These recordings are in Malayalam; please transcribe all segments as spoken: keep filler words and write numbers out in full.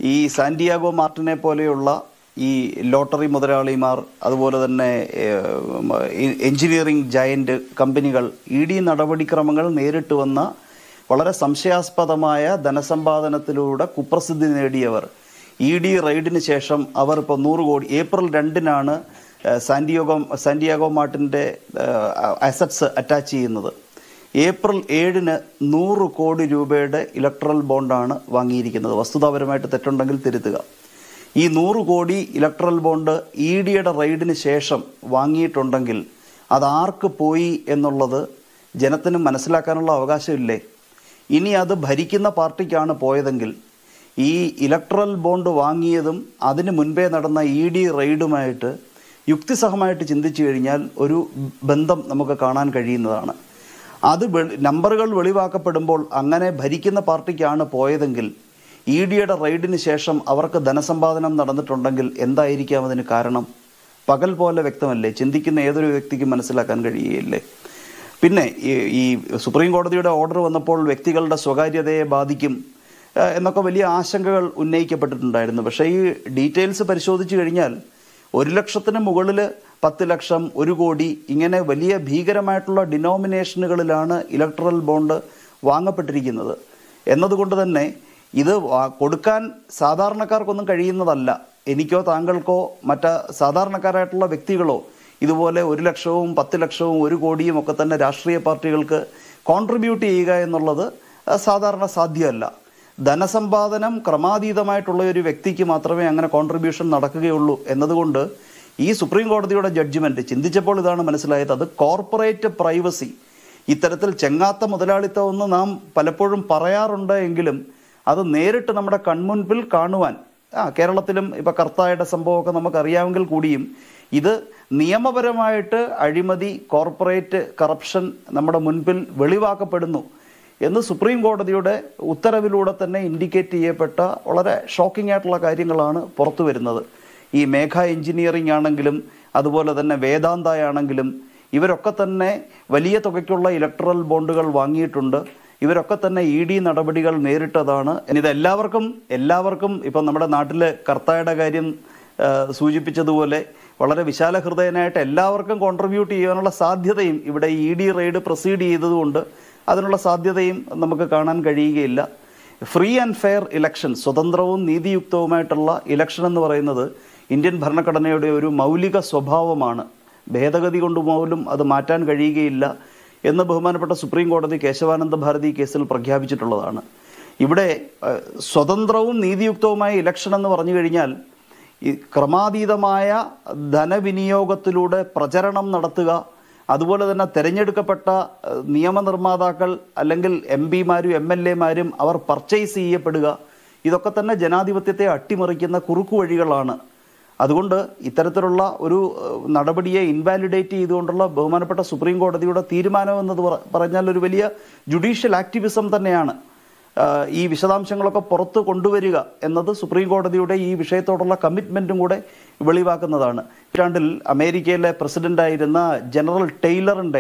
ഈ സാന്റിയാഗോ മാർട്ടിനെ പോലെയുള്ള ഈ ലോട്ടറി മുതലാളിമാർ, അതുപോലെ തന്നെ എഞ്ചിനീയറിംഗ് ജയന്റ് കമ്പനികൾ ഇ ഡി നടപടിക്രമങ്ങൾ നേരിട്ട് വന്ന വളരെ സംശയാസ്പദമായ ധനസമ്പാദനത്തിലൂടെ കുപ്രസിദ്ധി നേടിയവർ, ഇ ഡി റെയ്ഡിന് ശേഷം അവർ ഇപ്പോൾ നൂറ് കോടി ഏപ്രിൽ രണ്ടിനാണ് സാന്റിയാഗോ സാന്റിയാഗോ മാർട്ടിൻ്റെ അസറ്റ്സ് അറ്റാച്ച് ചെയ്യുന്നത്. ഏപ്രിൽ ഏഴിന് നൂറ് കോടി രൂപയുടെ ഇലക്ട്രൽ ബോണ്ടാണ് വാങ്ങിയിരിക്കുന്നത്. വസ്തുതാപരമായിട്ട് തെറ്റുണ്ടെങ്കിൽ തിരുത്തുക. ഈ നൂറ് കോടി ഇലക്ട്രൽ ബോണ്ട് ഇ ഡിയുടെ റെയ്ഡിന് ശേഷം വാങ്ങിയിട്ടുണ്ടെങ്കിൽ അതാർക്ക് പോയി എന്നുള്ളത് ജനത്തിന് മനസ്സിലാക്കാനുള്ള അവകാശമില്ലേ? ഇനി അത് ഭരിക്കുന്ന പാർട്ടിക്കാണ് പോയതെങ്കിൽ ഈ ഇലക്ട്രൽ ബോണ്ട് വാങ്ങിയതും അതിന് മുൻപേ നടന്ന ഇ ഡി റെയ്ഡുമായിട്ട് യുക്തിസഹമായിട്ട് ചിന്തിച്ചു കഴിഞ്ഞാൽ ഒരു ബന്ധം നമുക്ക് കാണാൻ കഴിയുന്നതാണ്. അത് നമ്പറുകൾ വെളിവാക്കപ്പെടുമ്പോൾ അങ്ങനെ ഭരിക്കുന്ന പാർട്ടിക്കാണ് പോയതെങ്കിൽ ഇ ഡിയുടെ റെയ്ഡിന് ശേഷം അവർക്ക് ധനസമ്പാദനം നടന്നിട്ടുണ്ടെങ്കിൽ എന്തായിരിക്കാം അതിന് കാരണം? പകൽ പോലെ വ്യക്തമല്ലേ? ചിന്തിക്കുന്ന ഏതൊരു വ്യക്തിക്കും മനസ്സിലാക്കാൻ കഴിയുകയില്ലേ? പിന്നെ ഈ സുപ്രീം കോടതിയുടെ ഓർഡർ വന്നപ്പോൾ വ്യക്തികളുടെ സ്വകാര്യതയെ ബാധിക്കും എന്നൊക്കെ വലിയ ആശങ്കകൾ ഉന്നയിക്കപ്പെട്ടിട്ടുണ്ടായിരുന്നു. പക്ഷേ ഈ ഡീറ്റെയിൽസ് പരിശോധിച്ചു കഴിഞ്ഞാൽ ഒരു ലക്ഷത്തിന് മുകളിൽ പത്ത് ലക്ഷം, ഒരു കോടി, ഇങ്ങനെ വലിയ ഭീകരമായിട്ടുള്ള ഡിനോമിനേഷനുകളിലാണ് ഇലക്ട്രൽ ബോണ്ട് വാങ്ങപ്പെട്ടിരിക്കുന്നത്. എന്നതുകൊണ്ട് തന്നെ ഇത് കൊടുക്കാൻ സാധാരണക്കാർക്കൊന്നും കഴിയുന്നതല്ല. എനിക്കോ താങ്കൾക്കോ മറ്റ് സാധാരണക്കാരായിട്ടുള്ള വ്യക്തികളോ ഇതുപോലെ ഒരു ലക്ഷവും പത്ത് ലക്ഷവും ഒരു കോടിയും ഒക്കെ തന്നെ രാഷ്ട്രീയ പാർട്ടികൾക്ക് കോൺട്രിബ്യൂട്ട് ചെയ്യുക എന്നുള്ളത് സാധാരണ സാധ്യമല്ല. ധനസമ്പാദനം ക്രമാതീതമായിട്ടുള്ള ഒരു വ്യക്തിക്ക് മാത്രമേ അങ്ങനെ കോൺട്രിബ്യൂഷൻ നടക്കുകയുള്ളൂ. എന്നതുകൊണ്ട് ഈ സുപ്രീം കോടതിയുടെ ജഡ്ജ്മെൻറ്റ് ചിന്തിച്ചപ്പോൾ ഇതാണ് മനസ്സിലായത്. അത് കോർപ്പറേറ്റ് പ്രൈവസി, ഇത്തരത്തിൽ ചെങ്ങാത്ത മുതലാളിത്തം എന്ന് നാം പലപ്പോഴും പറയാറുണ്ട് എങ്കിലും അത് നേരിട്ട് നമ്മുടെ കൺമുൻപിൽ കാണുവാൻ, ആ കേരളത്തിലും ഇപ്പോൾ കർത്തായുടെ സംഭവമൊക്കെ നമുക്കറിയാമെങ്കിൽ കൂടിയും ഇത് നിയമപരമായിട്ട് അഴിമതി, കോർപ്പറേറ്റ് കറപ്ഷൻ നമ്മുടെ മുൻപിൽ വെളിവാക്കപ്പെടുന്നു എന്ന് സുപ്രീം കോടതിയുടെ ഉത്തരവിലൂടെ തന്നെ ഇൻഡിക്കേറ്റ് ചെയ്യപ്പെട്ട വളരെ ഷോക്കിംഗ് ആയിട്ടുള്ള കാര്യങ്ങളാണ് പുറത്തു വരുന്നത്. ഈ മേഘ എഞ്ചിനീയറിംഗ് ആണെങ്കിലും അതുപോലെ തന്നെ വേദാന്തയാണെങ്കിലും ഇവരൊക്കെ തന്നെ വലിയ തുകയ്ക്കുള്ള ഇലക്ട്രൽ ബോണ്ടുകൾ വാങ്ങിയിട്ടുണ്ട്. ഇവരൊക്കെ തന്നെ ഇ ഡി നടപടികൾ നേരിട്ടതാണ്. ഇത് എല്ലാവർക്കും എല്ലാവർക്കും ഇപ്പം നമ്മുടെ നാട്ടിലെ കർത്തായുടെ കാര്യം സൂചിപ്പിച്ചതുപോലെ വളരെ വിശാല ഹൃദയനായിട്ട് എല്ലാവർക്കും കോൺട്രിബ്യൂട്ട് ചെയ്യാനുള്ള സാധ്യതയും ഇവിടെ ഇ ഡി റെയ്ഡ് പ്രൊസീഡ് ചെയ്തതുകൊണ്ട് അതിനുള്ള സാധ്യതയും നമുക്ക് കാണാൻ കഴിയുകയില്ല. ഫ്രീ ആൻഡ് ഫെയർ ഇലക്ഷൻ, സ്വതന്ത്രവും നീതിയുക്തവുമായിട്ടുള്ള ഇലക്ഷൻ എന്ന് പറയുന്നത് ഇന്ത്യൻ ഭരണഘടനയുടെ ഒരു മൗലിക സ്വഭാവമാണ്. ഭേദഗതി കൊണ്ട് പോലും അത് മാറ്റാൻ കഴിയുകയില്ല എന്ന് ബഹുമാനപ്പെട്ട സുപ്രീം കോടതി കേശവാനന്ദ ഭാരതി കേസിൽ പ്രഖ്യാപിച്ചിട്ടുള്ളതാണ്. ഇവിടെ സ്വതന്ത്രവും നീതിയുക്തവുമായ ഇലക്ഷൻ എന്ന് പറഞ്ഞു കഴിഞ്ഞാൽ ഈ ക്രമാതീതമായ ധനവിനിയോഗത്തിലൂടെ പ്രചരണം നടത്തുക, അതുപോലെ തന്നെ തിരഞ്ഞെടുക്കപ്പെട്ട നിയമനിർമ്മാതാക്കൾ അല്ലെങ്കിൽ എം പിമാരും എം എൽ എമാരും അവർ പർച്ചേസ് ചെയ്യപ്പെടുക, ഇതൊക്കെ തന്നെ ജനാധിപത്യത്തെ അട്ടിമറിക്കുന്ന കുറുക്കു വഴികളാണ്. അതുകൊണ്ട് ഇത്തരത്തിലുള്ള ഒരു നടപടിയെ ഇൻവാലിഡേറ്റ് ചെയ്തുകൊണ്ടുള്ള ബഹുമാനപ്പെട്ട സുപ്രീം കോടതിയുടെ തീരുമാനം എന്നത് പറഞ്ഞാൽ ഒരു വലിയ ജുഡീഷ്യൽ ആക്ടിവിസം തന്നെയാണ്. ഈ വിശദാംശങ്ങളൊക്കെ പുറത്ത് കൊണ്ടുവരിക എന്നത് സുപ്രീം കോടതിയുടെ ഈ വിഷയത്തോടുള്ള കമ്മിറ്റ്മെൻറ്റും കൂടെ വെളിവാക്കുന്നതാണ്. നൂറ്റാണ്ടിൽ അമേരിക്കയിലെ പ്രസിഡൻ്റായിരുന്ന ജനറൽ ടെയ്ലറിൻ്റെ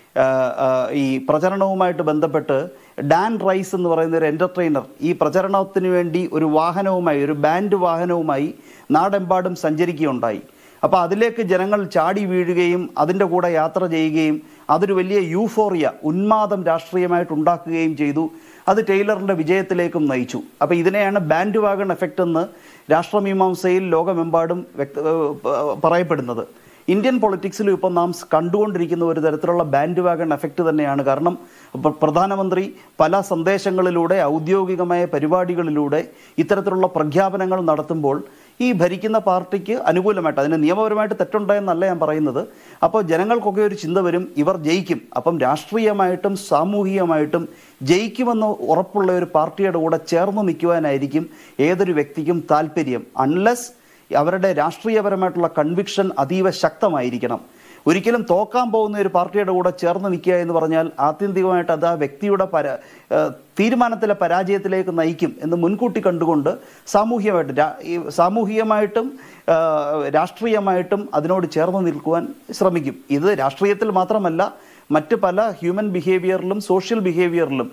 ഈ പ്രചരണവുമായിട്ട് ബന്ധപ്പെട്ട് ഡാൻ റൈസ് എന്ന് പറയുന്ന ഒരു എൻ്റർടൈനർ ഈ പ്രചരണത്തിന് വേണ്ടി ഒരു വാഹനവുമായി, ഒരു ബാൻഡ് വാഹനവുമായി നാടെമ്പാടും സഞ്ചരിക്കുകയുണ്ടായി. അപ്പോൾ അതിലേക്ക് ജനങ്ങൾ ചാടി വീഴുകയും അതിൻ്റെ കൂടെ യാത്ര ചെയ്യുകയും അതൊരു വലിയ യൂഫോറിയ, ഉന്മാദം രാഷ്ട്രീയമായിട്ട് ഉണ്ടാക്കുകയും ചെയ്തു. അത് ടെയ്ലറിൻ്റെ വിജയത്തിലേക്കും നയിച്ചു. അപ്പോൾ ഇതിനെയാണ് ബാൻഡ് വാഗൺ എഫക്റ്റ് എന്ന് രാഷ്ട്രമീമാംസയിൽ ലോകമെമ്പാടും വ്യക്ത പറയപ്പെടുന്നത്. ഇന്ത്യൻ പൊളിറ്റിക്സിലും ഇപ്പം നാം കണ്ടുകൊണ്ടിരിക്കുന്ന ഒരു തരത്തിലുള്ള ബാൻഡ് വാഗൺ എഫക്റ്റ് തന്നെയാണ്. കാരണം പ്രധാനമന്ത്രി പല സന്ദേശങ്ങളിലൂടെ, ഔദ്യോഗികമായ പരിപാടികളിലൂടെ ഇത്തരത്തിലുള്ള പ്രഖ്യാപനങ്ങൾ നടത്തുമ്പോൾ ഈ ഭരിക്കുന്ന പാർട്ടിക്ക് അനുകൂലമായിട്ട്, അതിന് നിയമപരമായിട്ട് തെറ്റുണ്ടെന്നല്ല ഞാൻ പറയുന്നത്, അപ്പോൾ ജനങ്ങൾക്കൊക്കെ ഒരു ചിന്ത വരും, ഇവർ ജയിക്കും, അപ്പം രാഷ്ട്രീയമായിട്ടും സാമൂഹികമായിട്ടും ജയിക്കുമെന്ന് ഉറപ്പുള്ള ഒരു പാർട്ടിയുടെ കൂടെ ചേർന്ന് നിൽക്കുവാനായിരിക്കും ഏതൊരു വ്യക്തിക്കും താല്പര്യം. അൺലെസ് അവരുടെ രാഷ്ട്രീയപരമായിട്ടുള്ള കൺവിക്ഷൻ അതീവ ശക്തമായിരിക്കണം. ഒരിക്കലും തോക്കാൻ പോകുന്ന ഒരു പാർട്ടിയുടെ കൂടെ ചേർന്ന് നിൽക്കുക എന്ന് പറഞ്ഞാൽ ആത്യന്തികമായിട്ട് അത് ആ വ്യക്തിയുടെ പരാ തീരുമാനത്തിലെ പരാജയത്തിലേക്ക് നയിക്കും എന്ന് മുൻകൂട്ടി കണ്ടുകൊണ്ട് സാമൂഹികമായിട്ട് സാമൂഹികമായിട്ടും രാഷ്ട്രീയമായിട്ടും അതിനോട് ചേർന്ന് നിൽക്കുവാൻ ശ്രമിക്കും. ഇത് രാഷ്ട്രീയത്തിൽ മാത്രമല്ല, മറ്റ് പല ഹ്യൂമൻ ബിഹേവിയറിലും സോഷ്യൽ ബിഹേവിയറിലും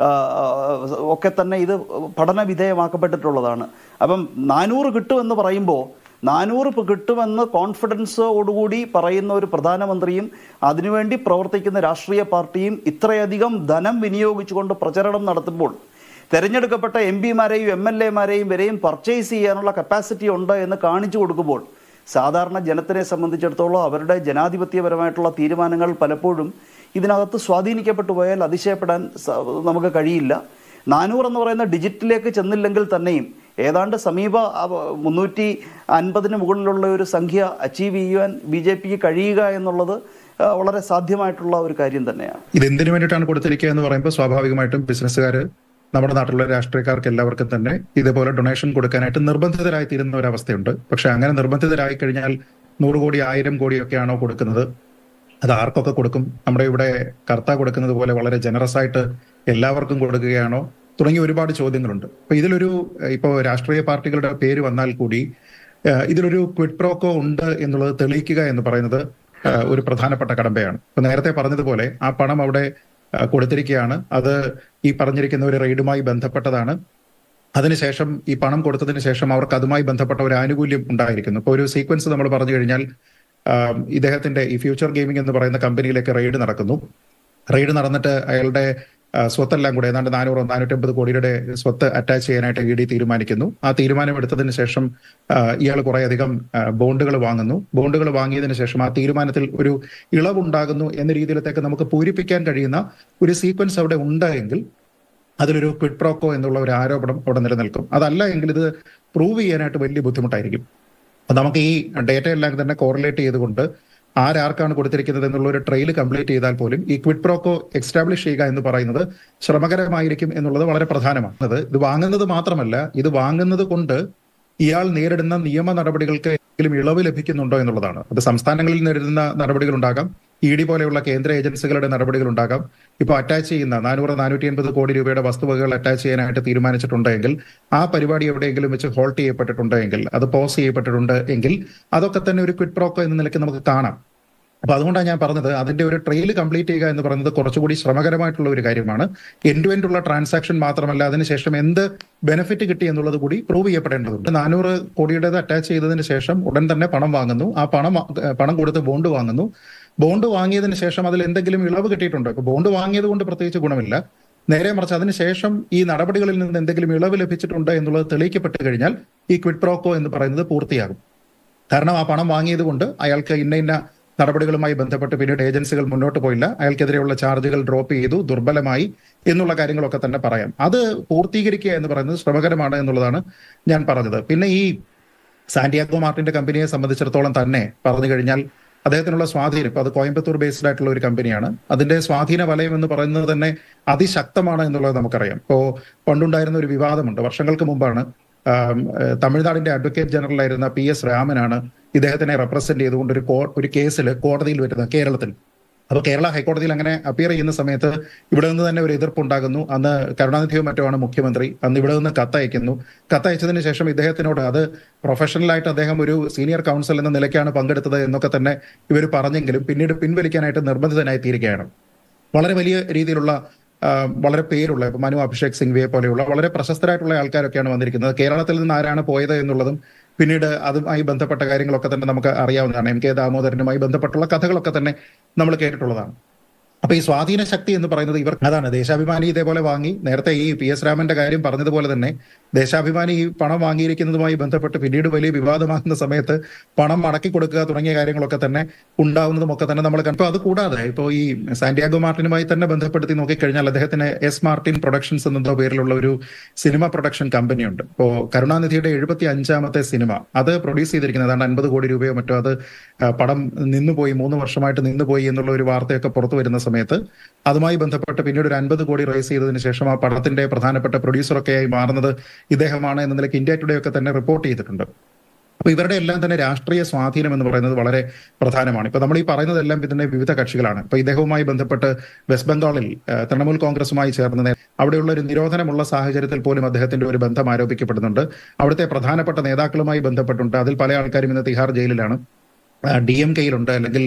ഒക്കെ തന്നെ ഇത് പഠന വിധേയമാക്കപ്പെട്ടിട്ടുള്ളതാണ്. അപ്പം നാനൂറ് കിട്ടുമെന്ന് പറയുമ്പോൾ നാനൂറ് കിട്ടുമെന്ന് കോൺഫിഡൻസോടുകൂടി പറയുന്ന ഒരു പ്രധാനമന്ത്രിയും അതിനുവേണ്ടി പ്രവർത്തിക്കുന്ന രാഷ്ട്രീയ പാർട്ടിയും ഇത്രയധികം ധനം വിനിയോഗിച്ചുകൊണ്ട് പ്രചരണം നടത്തുമ്പോൾ തിരഞ്ഞെടുക്കപ്പെട്ട എം പിമാരെയും എം എൽ എമാരെയും വരെയും പർച്ചേസ് ചെയ്യാനുള്ള കപ്പാസിറ്റി ഉണ്ട് എന്ന് കാണിച്ചു കൊടുക്കുമ്പോൾ സാധാരണ ജനത്തിനെ സംബന്ധിച്ചിടത്തോളം അവരുടെ ജനാധിപത്യപരമായിട്ടുള്ള തീരുമാനങ്ങൾ പലപ്പോഴും ഇതിനകത്ത് സ്വാധീനിക്കപ്പെട്ടു പോയാൽ അതിശയപ്പെടാൻ നമുക്ക് കഴിയില്ല. നാനൂറ് എന്ന് പറയുന്ന ഡിജിറ്റിലേക്ക് ചെന്നില്ലെങ്കിൽ തന്നെയും ഏതാണ്ട് സമീപ മുന്നൂറ്റി അൻപതിന് മുകളിലുള്ള ഒരു സംഖ്യ അച്ചീവ് ചെയ്യുവാൻ ബി ജെ പിക്ക് കഴിയുക എന്നുള്ളത് വളരെ സാധ്യമായിട്ടുള്ള ഒരു കാര്യം തന്നെയാണ്. ഇതെന്തിനു വേണ്ടിയിട്ടാണ് കൊടുത്തിരിക്കുക എന്ന് പറയുമ്പോൾ സ്വാഭാവികമായിട്ടും ബിസിനസ്സുകാർ, നമ്മുടെ നാട്ടിലുള്ള രാഷ്ട്രീയക്കാർക്ക് എല്ലാവർക്കും തന്നെ ഇതേപോലെ ഡൊണേഷൻ കൊടുക്കാനായിട്ട് നിർബന്ധിതരായി തീരുന്ന ഒരവസ്ഥയുണ്ട്. പക്ഷെ അങ്ങനെ നിർബന്ധിതരായി കഴിഞ്ഞാൽ നൂറ് കോടി ആയിരം കോടിയൊക്കെയാണോ കൊടുക്കുന്നത്? അത് ആർക്കൊക്കെ കൊടുക്കും? നമ്മുടെ ഇവിടെ കർത്ത കൊടുക്കുന്നത് പോലെ വളരെ ജനറസ് ആയിട്ട് എല്ലാവർക്കും കൊടുക്കുകയാണോ? തുടങ്ങിയ ഒരുപാട് ചോദ്യങ്ങളുണ്ട്. അപ്പൊ ഇതിലൊരു ഇപ്പോൾ രാഷ്ട്രീയ പാർട്ടികളുടെ പേര് വന്നാൽ കൂടി ഇതിലൊരു ക്വിഡ് പ്രോക്കോ ഉണ്ട് എന്നുള്ളത് തെളിയിക്കുക എന്ന് പറയുന്നത് ഒരു പ്രധാനപ്പെട്ട കടമ്പയാണ്. ഇപ്പൊ നേരത്തെ പറഞ്ഞതുപോലെ ആ പണം അവിടെ കൊടുത്തിരിക്കുകയാണ്. അത് ഈ പറഞ്ഞിരിക്കുന്ന ഒരു റെയ്ഡുമായി ബന്ധപ്പെട്ടതാണ്. അതിനുശേഷം ഈ പണം കൊടുത്തതിന് ശേഷം അവർക്ക് അതുമായി ബന്ധപ്പെട്ട ഒരു ആനുകൂല്യം ഉണ്ടായിരിക്കുന്നു. ഇപ്പോൾ ഒരു സീക്വൻസ് നമ്മൾ പറഞ്ഞു കഴിഞ്ഞാൽ ഇദ്ദേഹത്തിന്റെ ഈ ഫ്യൂച്ചർ ഗെയിമിംഗ് എന്ന് പറയുന്ന കമ്പനിയിലേക്ക് റെയ്ഡ് നടക്കുന്നു. റെയ്ഡ് നടന്നിട്ട് അയാളുടെ സ്വത്തെല്ലാം കൂടെ ഏതാണ്ട് നാനൂറോ നാനൂറ്റമ്പത് കോടിയുടെ സ്വത്ത് അറ്റാച്ച് ചെയ്യാനായിട്ട് ഇ ഡി തീരുമാനിക്കുന്നു. ആ തീരുമാനം എടുത്തതിന് ശേഷം ഇയാൾ കുറെ അധികം ബോണ്ടുകൾ വാങ്ങുന്നു. ബോണ്ടുകൾ വാങ്ങിയതിനു ശേഷം ആ തീരുമാനത്തിൽ ഒരു ഇളവുണ്ടാകുന്നു എന്ന രീതിയിലത്തേക്ക് നമുക്ക് പൂരിപ്പിക്കാൻ കഴിയുന്ന ഒരു സീക്വൻസ് അവിടെ ഉണ്ടായെങ്കിൽ അതിലൊരു ക്വിഡ് പ്രോക്കോ എന്നുള്ള ഒരു ആരോപണം അവിടെ നിലനിൽക്കും. അതല്ല എങ്കിൽ ഇത് പ്രൂവ് ചെയ്യാനായിട്ട് വലിയ ബുദ്ധിമുട്ടായിരിക്കും. അപ്പൊ നമുക്ക് ഈ ഡേറ്റ എല്ലാം തന്നെ കോറിലേറ്റ് ചെയ്തുകൊണ്ട് ആരാർക്കാണ് കൊടുത്തിരിക്കുന്നത് എന്നുള്ള ഒരു ട്രെയിൽ കംപ്ലീറ്റ് ചെയ്താൽ പോലും ഈ ക്വിഡ് പ്രോക്കോ എക്സ്റ്റാബ്ലിഷ് ചെയ്യുക എന്ന് പറയുന്നത് ശ്രമകരമായിരിക്കും എന്നുള്ളത് വളരെ പ്രധാനമാണ്. ഇത് വാങ്ങുന്നത് മാത്രമല്ല, ഇത് വാങ്ങുന്നത് കൊണ്ട് ഇയാൾ നേരിടുന്ന നിയമ നടപടികൾക്ക് എന്തെങ്കിലും ഇളവ് ലഭിക്കുന്നുണ്ടോ എന്നുള്ളതാണ്. അത് സംസ്ഥാനങ്ങളിൽ നേരിടുന്ന നടപടികൾ ഉണ്ടാകാം, ഇ ഡി പോലെയുള്ള കേന്ദ്ര ഏജൻസികളുടെ നടപടികൾ ഉണ്ടാകാം. ഇപ്പോൾ അറ്റാച്ച് ചെയ്യുന്ന നാനൂറ് നാനൂറ്റി അൻപത് കോടി രൂപയുടെ വസ്തുവകകൾ അറ്റാച്ച് ചെയ്യാനായിട്ട് തീരുമാനിച്ചിട്ടുണ്ടെങ്കിൽ ആ പരിപാടി എവിടെയെങ്കിലും വെച്ച് ഹോൾട്ട് ചെയ്യപ്പെട്ടിട്ടുണ്ടെങ്കിൽ, അത് പോസ് ചെയ്യപ്പെട്ടിട്ടുണ്ട് എങ്കിൽ അതൊക്കെ തന്നെ ഒരു ക്വിഡ് പ്രോക്കോ എന്ന നിലയ്ക്ക് നമുക്ക് കാണാം. അപ്പൊ അതുകൊണ്ടാണ് ഞാൻ പറഞ്ഞത് അതിന്റെ ഒരു ട്രെയിൽ കംപ്ലീറ്റ് ചെയ്യുക എന്ന് പറയുന്നത് കുറച്ചുകൂടി ശ്രമകരമായിട്ടുള്ള ഒരു കാര്യമാണ്. എൻഡ് ടു എൻഡ് ഉള്ള ട്രാൻസാക്ഷൻ മാത്രമല്ല, അതിനുശേഷം എന്ത് ബെനിഫിറ്റ് കിട്ടി എന്നുള്ളത് കൂടി പ്രൂവ് ചെയ്യപ്പെടേണ്ടതുണ്ട്. നാനൂറ് കോടിയുടേത് അറ്റാച്ച് ചെയ്തതിന് ശേഷം ഉടൻ തന്നെ പണം വാങ്ങുന്നു. ആ പണം പണം കൊടുത്ത് ബോണ്ട് വാങ്ങുന്നു. ബോണ്ട് വാങ്ങിയതിന് ശേഷം അതിൽ എന്തെങ്കിലും ഇളവ് കിട്ടിയിട്ടുണ്ടോ? ഇപ്പൊ ബോണ്ട് വാങ്ങിയത് കൊണ്ട് പ്രത്യേകിച്ച് ഗുണമില്ല. നേരെ മറിച്ച് അതിനുശേഷം ഈ നടപടികളിൽ നിന്ന് എന്തെങ്കിലും ഇളവ് ലഭിച്ചിട്ടുണ്ട് എന്നുള്ളത് തെളിയിക്കപ്പെട്ട് കഴിഞ്ഞാൽ ഈ ക്വിഡ് പ്രോക്കോ എന്ന് പറയുന്നത് പൂർത്തിയാകും. കാരണം ആ പണം വാങ്ങിയത് കൊണ്ട് അയാൾക്ക് ഇന്ന ഇന്ന നടപടികളുമായി ബന്ധപ്പെട്ട് പിന്നീട് ഏജൻസികൾ മുന്നോട്ട് പോയില്ല, അയാൾക്കെതിരെയുള്ള ചാർജുകൾ ഡ്രോപ്പ് ചെയ്തു, ദുർബലമായി എന്നുള്ള കാര്യങ്ങളൊക്കെ തന്നെ പറയാം. അത് പൂർത്തീകരിക്കുക എന്ന് പറയുന്നത് ശ്രമകരമാണ് എന്നുള്ളതാണ് ഞാൻ പറഞ്ഞത്. പിന്നെ ഈ സാന്റിയാഗോ മാർട്ടിന്റെ കമ്പനിയെ സംബന്ധിച്ചിടത്തോളം തന്നെ പറഞ്ഞു കഴിഞ്ഞാൽ അദ്ദേഹത്തിനുള്ള സ്വാധീനം, ഇപ്പൊ അത് കോയമ്പത്തൂർ ബേസ്ഡ് ആയിട്ടുള്ള ഒരു കമ്പനിയാണ്. അതിന്റെ സ്വാധീന വലയം എന്ന് പറയുന്നത് തന്നെ അതിശക്തമാണ് എന്നുള്ളത് നമുക്കറിയാം. ഇപ്പോ പണ്ടുണ്ടായിരുന്ന ഒരു വിവാദമുണ്ട്. വർഷങ്ങൾക്ക് മുമ്പാണ് തമിഴ്നാടിന്റെ അഡ്വക്കേറ്റ് ജനറൽ ആയിരുന്ന പി എസ് രാമനാണ് ഇദ്ദേഹത്തിനെ റെപ്രസെന്റ് ചെയ്തുകൊണ്ട് ഒരു ഒരു കേസിൽ കോടതിയിൽ വരുന്നത് കേരളത്തിൽ. അപ്പൊ കേരള ഹൈക്കോടതിയിൽ അങ്ങനെ അപ്പിയർ ചെയ്യുന്ന സമയത്ത് ഇവിടെ നിന്ന് തന്നെ ഒരു എതിർപ്പുണ്ടാകുന്നു. അന്ന് കരുണാനിധിയോ മറ്റോ ആണ് മുഖ്യമന്ത്രി. അന്ന് ഇവിടെ നിന്ന് കത്തയക്കുന്നു. കത്തയച്ചതിന് ശേഷം ഇദ്ദേഹത്തിനോട് അത് പ്രൊഫഷണലായിട്ട് അദ്ദേഹം ഒരു സീനിയർ കൗൺസിൽ എന്ന നിലയ്ക്കാണ് പങ്കെടുത്തത് എന്നൊക്കെ തന്നെ ഇവർ പറഞ്ഞെങ്കിലും പിന്നീട് പിൻവലിക്കാനായിട്ട് നിർബന്ധിതനായി തീരുകയാണ്. വളരെ വലിയ രീതിയിലുള്ള വളരെ പേരുള്ള ഇപ്പൊ മനു അഭിഷേക് സിംഗ്വിയെ പോലെയുള്ള വളരെ പ്രശസ്തരായിട്ടുള്ള ആൾക്കാരൊക്കെയാണ് വന്നിരിക്കുന്നത്. കേരളത്തിൽ നിന്ന് ആരാണ് പോയത് എന്നുള്ളതും പിന്നീട് അതുമായി ബന്ധപ്പെട്ട കാര്യങ്ങളൊക്കെ തന്നെ നമുക്ക് അറിയാവുന്നതാണ്. എം കെ ദാമോദരനുമായി ബന്ധപ്പെട്ടുള്ള കഥകളൊക്കെ തന്നെ നമ്മൾ കേട്ടിട്ടുള്ളതാണ്. അപ്പൊ ഈ സ്വാധീന ശക്തി എന്ന് പറയുന്നത് ഇവർ അതാണ്. ദേശാഭിമാനി ഇതേപോലെ വാങ്ങി, നേരത്തെ ഈ പി എസ് രാമന്റെ കാര്യം പറഞ്ഞതുപോലെ തന്നെ ദേശാഭിമാനി ഈ പണം വാങ്ങിയിരിക്കുന്നതുമായി ബന്ധപ്പെട്ട് പിന്നീട് വലിയ വിവാദമാകുന്ന സമയത്ത് പണം മടക്കി കൊടുക്കുക തുടങ്ങിയ കാര്യങ്ങളൊക്കെ തന്നെ ഉണ്ടാവുന്നതും ഒക്കെ തന്നെ നമ്മൾ കണ്ടു. അത് കൂടാതെ ഇപ്പോൾ ഈ സാന്റിയാഗോ മാർട്ടിനുമായി തന്നെ ബന്ധപ്പെടുത്തി നോക്കിക്കഴിഞ്ഞാൽ അദ്ദേഹത്തിന് എസ് മാർട്ടിൻ പ്രൊഡക്ഷൻസ് എന്ന പേരിലുള്ള ഒരു സിനിമ പ്രൊഡക്ഷൻ കമ്പനിയുണ്ട്. ഇപ്പോൾ കരുണാനിധിയുടെ എഴുപത്തി അഞ്ചാമത്തെ സിനിമ അത് പ്രൊഡ്യൂസ് ചെയ്തിരിക്കുന്നത് ഏതാണ്ട് അൻപത് കോടി രൂപയോ മറ്റോ അത് പടം നിന്നുപോയി, മൂന്ന് വർഷമായിട്ട് നിന്നുപോയി എന്നുള്ള ഒരു വാർത്തയൊക്കെ പുറത്തു വരുന്ന സമയത്ത് അതുമായി ബന്ധപ്പെട്ട് പിന്നീട് ഒരു അൻപത് കോടി റേസ് ചെയ്തതിനു ശേഷം ആ പടത്തിന്റെ പ്രധാനപ്പെട്ട പ്രൊഡ്യൂസറൊക്കെയായി മാറുന്നത് ഇദ്ദേഹമാണ് എന്ന നിലയ്ക്ക് ഇന്ത്യ ടുഡേ ഒക്കെ തന്നെ റിപ്പോർട്ട് ചെയ്തിട്ടുണ്ട്. അപ്പൊ ഇവരുടെ എല്ലാം തന്നെ രാഷ്ട്രീയ സ്വാധീനം എന്ന് പറയുന്നത് വളരെ പ്രധാനമാണ്. ഇപ്പൊ നമ്മൾ ഈ പറയുന്നതെല്ലാം ഇതിന്റെ വിവിധ കക്ഷികളാണ്. ഇപ്പൊ ഇദ്ദേഹവുമായി ബന്ധപ്പെട്ട് വെസ്റ്റ് ബംഗാളിൽ തൃണമൂൽ കോൺഗ്രസുമായി ചേർന്ന് അവിടെയുള്ള ഒരു നിരോധനമുള്ള സാഹചര്യത്തിൽ പോലും അദ്ദേഹത്തിന്റെ ഒരു ബന്ധം ആരോപിക്കപ്പെടുന്നുണ്ട്. അവിടുത്തെ പ്രധാനപ്പെട്ട നേതാക്കളുമായി ബന്ധപ്പെട്ടുണ്ട്. അതിൽ പല ആൾക്കാരും ഇന്ന് തിഹാർ ജയിലിലാണ്. ഡി എം കെയിലുണ്ട്, അല്ലെങ്കിൽ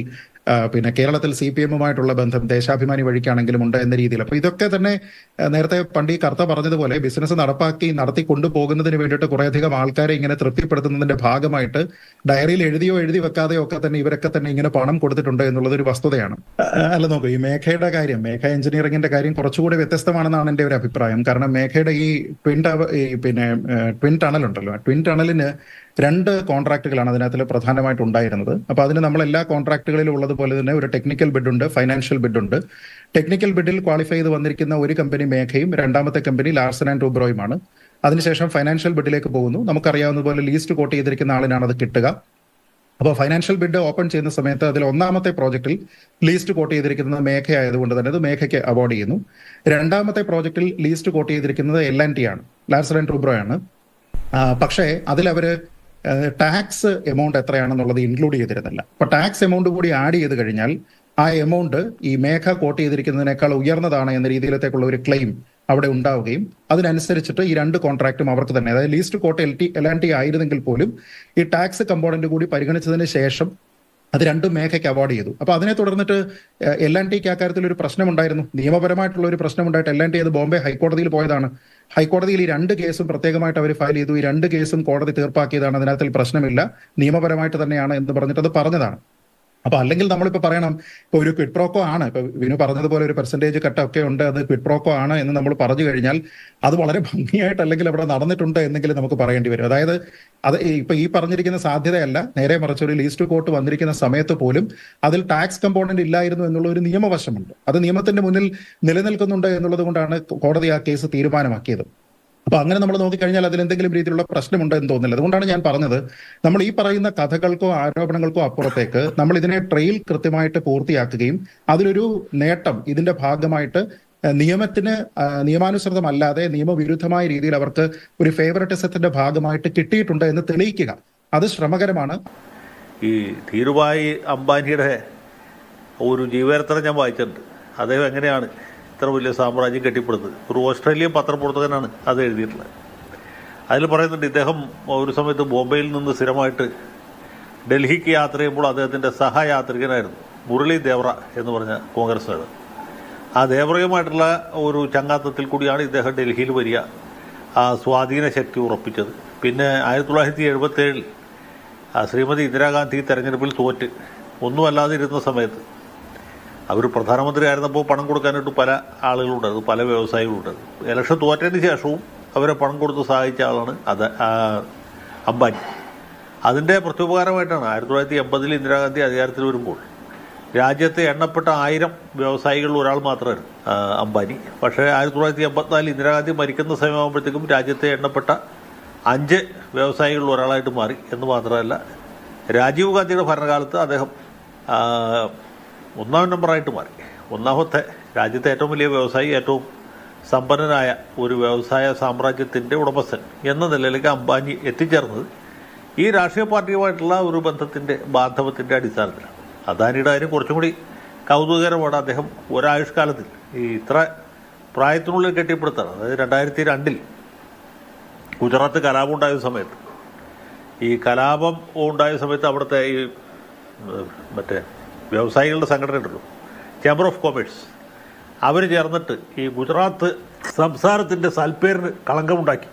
പിന്നെ കേരളത്തിൽ സി പി എമ്മുമായിട്ടുള്ള ബന്ധം ദേശാഭിമാനി വഴിക്കാണെങ്കിലും ഉണ്ട് എന്ന രീതിയിൽ. അപ്പൊ ഇതൊക്കെ തന്നെ നേരത്തെ പണ്ട് ഈ കർത്ത പറഞ്ഞതുപോലെ ബിസിനസ് നടപ്പാക്കി നടത്തി കൊണ്ടുപോകുന്നതിന് വേണ്ടിയിട്ട് കുറേയധികം ആൾക്കാരെ ഇങ്ങനെ തൃപ്തിപ്പെടുത്തുന്നതിന്റെ ഭാഗമായിട്ട് ഡയറിയിൽ എഴുതിയോ എഴുതി വെക്കാതെയോ ഒക്കെ തന്നെ ഇവരൊക്കെ തന്നെ ഇങ്ങനെ പണം കൊടുത്തിട്ടുണ്ട് എന്നുള്ളത് ഒരു വസ്തുതയാണ്. അല്ല നോക്കൂ, ഈ മേഘയുടെ കാര്യം, മേഘ എഞ്ചിനീയറിംഗിന്റെ കാര്യം കുറച്ചുകൂടി വ്യത്യസ്തമാണെന്നാണ് എന്റെ ഒരു അഭിപ്രായം. കാരണം മേഘയുടെ ഈ ട്വിൻ ഈ പിന്നെ ട്വിൻ ടണൽ ഉണ്ടല്ലോ, ട്വിൻ ടണലിന് രണ്ട് കോൺട്രാക്ടുകളാണ് അതിനകത്ത് പ്രധാനമായിട്ട് ഉണ്ടായിരുന്നത്. അപ്പൊ അതിന് നമ്മൾ എല്ലാ കോൺട്രാക്ടുകളിലും ഉള്ളതുപോലെ തന്നെ ഒരു ടെക്നിക്കൽ ബിഡ് ഉണ്ട്, ഫൈനാൻഷ്യൽ ബിഡ് ഉണ്ട്. ടെക്നിക്കൽ ബിഡിൽ ക്വാളിഫൈ ചെയ്ത് വന്നിരിക്കുന്ന ഒരു കമ്പനി മേഘയും രണ്ടാമത്തെ കമ്പനി ലാർസൻ ആൻഡ് ടൂബ്രോയുമാണ്. അതിനുശേഷം ഫൈനാൻഷ്യൽ ബിഡിലേക്ക് പോകുന്നു. നമുക്കറിയാവുന്നതുപോലെ ലീസ്റ്റ് കോട്ട് ചെയ്തിരിക്കുന്ന ആളിനാണ് അത് കിട്ടുക. അപ്പോൾ ഫൈനാൻഷ്യൽ ബിഡ് ഓപ്പൺ ചെയ്യുന്ന സമയത്ത് അതിൽ ഒന്നാമത്തെ പ്രോജക്റ്റിൽ ലീസ്റ്റ് കോട്ട് ചെയ്തിരിക്കുന്നത് മേഘ ആയതുകൊണ്ട് തന്നെ അത് മേഘയ്ക്ക് അവാർഡ് ചെയ്യുന്നു. രണ്ടാമത്തെ പ്രോജക്റ്റിൽ ലീസ്റ്റ് കോട്ട് ചെയ്തിരിക്കുന്നത് എൽ ആൻഡ് ടി ആണ്, ലാർസൻ ആൻഡ് ടൂബ്രോ ആണ്. പക്ഷേ അതിൽ അവര് ടാക്സ് എമൗണ്ട് എത്രയാണെന്നുള്ളത് ഇൻക്ലൂഡ് ചെയ്തിരുന്നില്ല. അപ്പൊ ടാക്സ് എമൗണ്ട് കൂടി ആഡ് ചെയ്ത് കഴിഞ്ഞാൽ ആ എമൗണ്ട് ഈ മേഘ കോട്ട് ചെയ്തിരിക്കുന്നതിനേക്കാൾ ഉയർന്നതാണ് എന്ന രീതിയിലത്തേക്കുള്ള ഒരു ക്ലെയിം അവിടെ ഉണ്ടാവുകയും അതിനനുസരിച്ചിട്ട് ഈ രണ്ട് കോൺട്രാക്റ്റും അവർക്ക് തന്നെ, അതായത് least quote L T L and T ആയിരുന്നെങ്കിൽ പോലും ഈ ടാക്സ് കമ്പോണന്റ് കൂടി പരിഗണിച്ചതിന് ശേഷം അത് രണ്ടും മേഘയ്ക്ക് അവാർഡ് ചെയ്തു. അപ്പൊ അതിനെ തുടർന്നിട്ട് എൽ ആൻഡ് ടിക്ക് അക്കാര്യത്തിൽ ഒരു പ്രശ്നമുണ്ടായിരുന്നു, നിയമപരമായിട്ടുള്ള ഒരു പ്രശ്നമുണ്ടായിട്ട് എൽ ആൻഡ് ടി അത് ബോംബെ ഹൈക്കോടതിയിൽ പോയതാണ്. ഹൈക്കോടതിയിൽ ഈ രണ്ട് കേസും പ്രത്യേകമായിട്ട് അവർ ഫയൽ ചെയ്തു. ഈ രണ്ട് കേസും കോടതി തീർപ്പാക്കിയതാണ്, അതിനകത്തിൽ പ്രശ്നമില്ല, നിയമപരമായിട്ട് തന്നെയാണ് എന്ന് പറഞ്ഞിട്ട് അത് പറഞ്ഞതാണ്. അപ്പൊ അല്ലെങ്കിൽ നമ്മളിപ്പോ പറയണം ഇപ്പൊ ഒരു ക്വിഡ് പ്രോക്കോ ആണ്, ഇപ്പൊ വിനു പറഞ്ഞതുപോലെ ഒരു പെർസെന്റേജ് കട്ടൊക്കെ ഉണ്ട്, അത് ക്വിഡ് പ്രോക്കോ ആണ് എന്ന് നമ്മൾ പറഞ്ഞു കഴിഞ്ഞാൽ അത് വളരെ ഭംഗിയായിട്ട് അല്ലെങ്കിൽ അവിടെ നടന്നിട്ടുണ്ട് എന്നെങ്കിലും നമുക്ക് പറയേണ്ടി വരും. അതായത് അത് ഇപ്പൊ ഈ പറഞ്ഞിരിക്കുന്ന സാധ്യതയല്ല, നേരെ മറിച്ച് ഒരു ലീസ്റ്റ് കോട്ട് വന്നിരിക്കുന്ന സമയത്ത് പോലും അതിൽ ടാക്സ് കമ്പോണന്റ് ഇല്ലായിരുന്നു എന്നുള്ള ഒരു നിയമവശമുണ്ട്. അത് നിയമത്തിന്റെ മുന്നിൽ നിലനിൽക്കുന്നുണ്ട് എന്നുള്ളത് കൊണ്ടാണ് കോടതി ആ കേസ് തീരുമാനമാക്കിയത്. അപ്പൊ അങ്ങനെ നമ്മൾ നോക്കിക്കഴിഞ്ഞാൽ അതിൽ എന്തെങ്കിലും രീതിയിലുള്ള പ്രശ്നമുണ്ടോ എന്ന് തോന്നുന്നില്ല. അതുകൊണ്ടാണ് ഞാൻ പറഞ്ഞത്, നമ്മൾ ഈ പറയുന്ന കഥകൾക്കോ ആരോപണങ്ങൾക്കോ അപ്പുറത്തേക്ക് നമ്മൾ ഇതിനെ ട്രെയിൽ കൃത്യമായിട്ട് പൂർത്തിയാക്കുകയും അതിലൊരു നേട്ടം ഇതിന്റെ ഭാഗമായിട്ട് നിയമത്തിന് നിയമാനുസൃതമല്ലാതെ നിയമവിരുദ്ധമായ രീതിയിൽ അവർക്ക് ഒരു ഫേവററ്റിസത്തിന്റെ ഭാഗമായിട്ട് കിട്ടിയിട്ടുണ്ട് എന്ന് തെളിയിക്കുക, അത് ശ്രമകരമാണ്. ഈ ധീരുഭായ് അംബാനിയുടെ ഒരു ജീവചരിത്രം ഞാൻ വായിച്ചിട്ടുണ്ട്. അദ്ദേഹം എങ്ങനെയാണ് ഇത്ര വലിയ സാമ്രാജ്യം കെട്ടിപ്പടുത്തത്. ഒരു ഓസ്ട്രേലിയൻ പത്രപ്രവർത്തകനാണ് അത് എഴുതിയിട്ടുള്ളത്. അതിൽ പറയുന്നുണ്ട്, ഇദ്ദേഹം ഒരു സമയത്ത് ബോംബെയിൽ നിന്ന് സ്ഥിരമായിട്ട് ഡൽഹിക്ക് യാത്ര ചെയ്യുമ്പോൾ അദ്ദേഹത്തിൻ്റെ സഹയാത്രികനായിരുന്നു മുരളി ദേവ്ര എന്ന് പറഞ്ഞ കോൺഗ്രസ് നേതാവ്. ആ ദേവ്രയുമായിട്ടുള്ള ഒരു ചങ്ങാത്തത്തിൽ കൂടിയാണ് ഇദ്ദേഹം ഡൽഹിയിൽ വരിക, ആ സ്വാധീന ശക്തി ഉറപ്പിച്ചത്. പിന്നെ ആയിരത്തി തൊള്ളായിരത്തി എഴുപത്തി ഏഴിൽ ശ്രീമതി ഇന്ദിരാഗാന്ധി തെരഞ്ഞെടുപ്പിൽ തോറ്റ് ഒന്നുമല്ലാതെ ഇരുന്ന സമയത്ത് അവർ പ്രധാനമന്ത്രി ആയിരുന്നപ്പോൾ പണം കൊടുക്കാനായിട്ട് പല ആളുകളുണ്ടായിരുന്നു, പല വ്യവസായികളുണ്ടായിരുന്നു. ഇലക്ഷൻ തോറ്റതിന് ശേഷവും അവരെ പണം കൊടുത്ത് സഹായിച്ച ആളാണ് അത് അംബാനി. അതിൻ്റെ പ്രത്യുപകാരമായിട്ടാണ് ആയിരത്തി തൊള്ളായിരത്തി എൺപതിൽ ഇന്ദിരാഗാന്ധി അധികാരത്തിൽ വരുമ്പോൾ രാജ്യത്തെ എണ്ണപ്പെട്ട ആയിരം വ്യവസായികളിൽ ഒരാൾ മാത്രമായിരുന്നു അംബാനി. പക്ഷേ ആയിരത്തി തൊള്ളായിരത്തി എൺപത്തിനാലിൽ ഇന്ദിരാഗാന്ധി മരിക്കുന്ന സമയമാകുമ്പോഴത്തേക്കും രാജ്യത്തെ എണ്ണപ്പെട്ട അഞ്ച് വ്യവസായികളിൽ ഒരാളായിട്ട് മാറി. എന്ന് മാത്രമല്ല, രാജീവ് ഗാന്ധിയുടെ ഭരണകാലത്ത് അദ്ദേഹം ഒന്നാം നമ്പറായിട്ട് മാറി. ഒന്നാമത്തെ രാജ്യത്തെ ഏറ്റവും വലിയ വ്യവസായി, ഏറ്റവും സമ്പന്നനായ ഒരു വ്യവസായ സാമ്രാജ്യത്തിൻ്റെ ഉടമസ്ഥൻ എന്ന നിലയിലേക്ക് അംബാനി എത്തിച്ചേർന്നത് ഈ രാഷ്ട്രീയ പാർട്ടിയുമായിട്ടുള്ള ഒരു ബന്ധത്തിൻ്റെ ബാന്ധവത്തിൻ്റെ അടിസ്ഥാനത്തിലാണ്. അദാനിയുടെ കാര്യം കുറച്ചും കൂടി കൗതുകകരമാണ്. അദ്ദേഹം ഒരായുഷ്കാലത്തിൽ ഈ ഇത്ര പ്രായത്തിനുള്ളിൽ കെട്ടിപ്പടുത്താണ്. അതായത് രണ്ടായിരത്തി രണ്ടിൽ ഗുജറാത്ത് കലാപം ഉണ്ടായ സമയത്ത്, ഈ കലാപം ഉണ്ടായ സമയത്ത് അവിടുത്തെ ഈ മറ്റേ വ്യവസായികളുടെ സംഘടന ഉണ്ടല്ലോ, ചേംബർ ഓഫ് കൊമേഴ്സ്, അവർ ചേർന്നിട്ട് ഈ ഗുജറാത്ത് സംസ്ഥാനത്തിൻ്റെ സൽപ്പേരിന് കളങ്കമുണ്ടാക്കി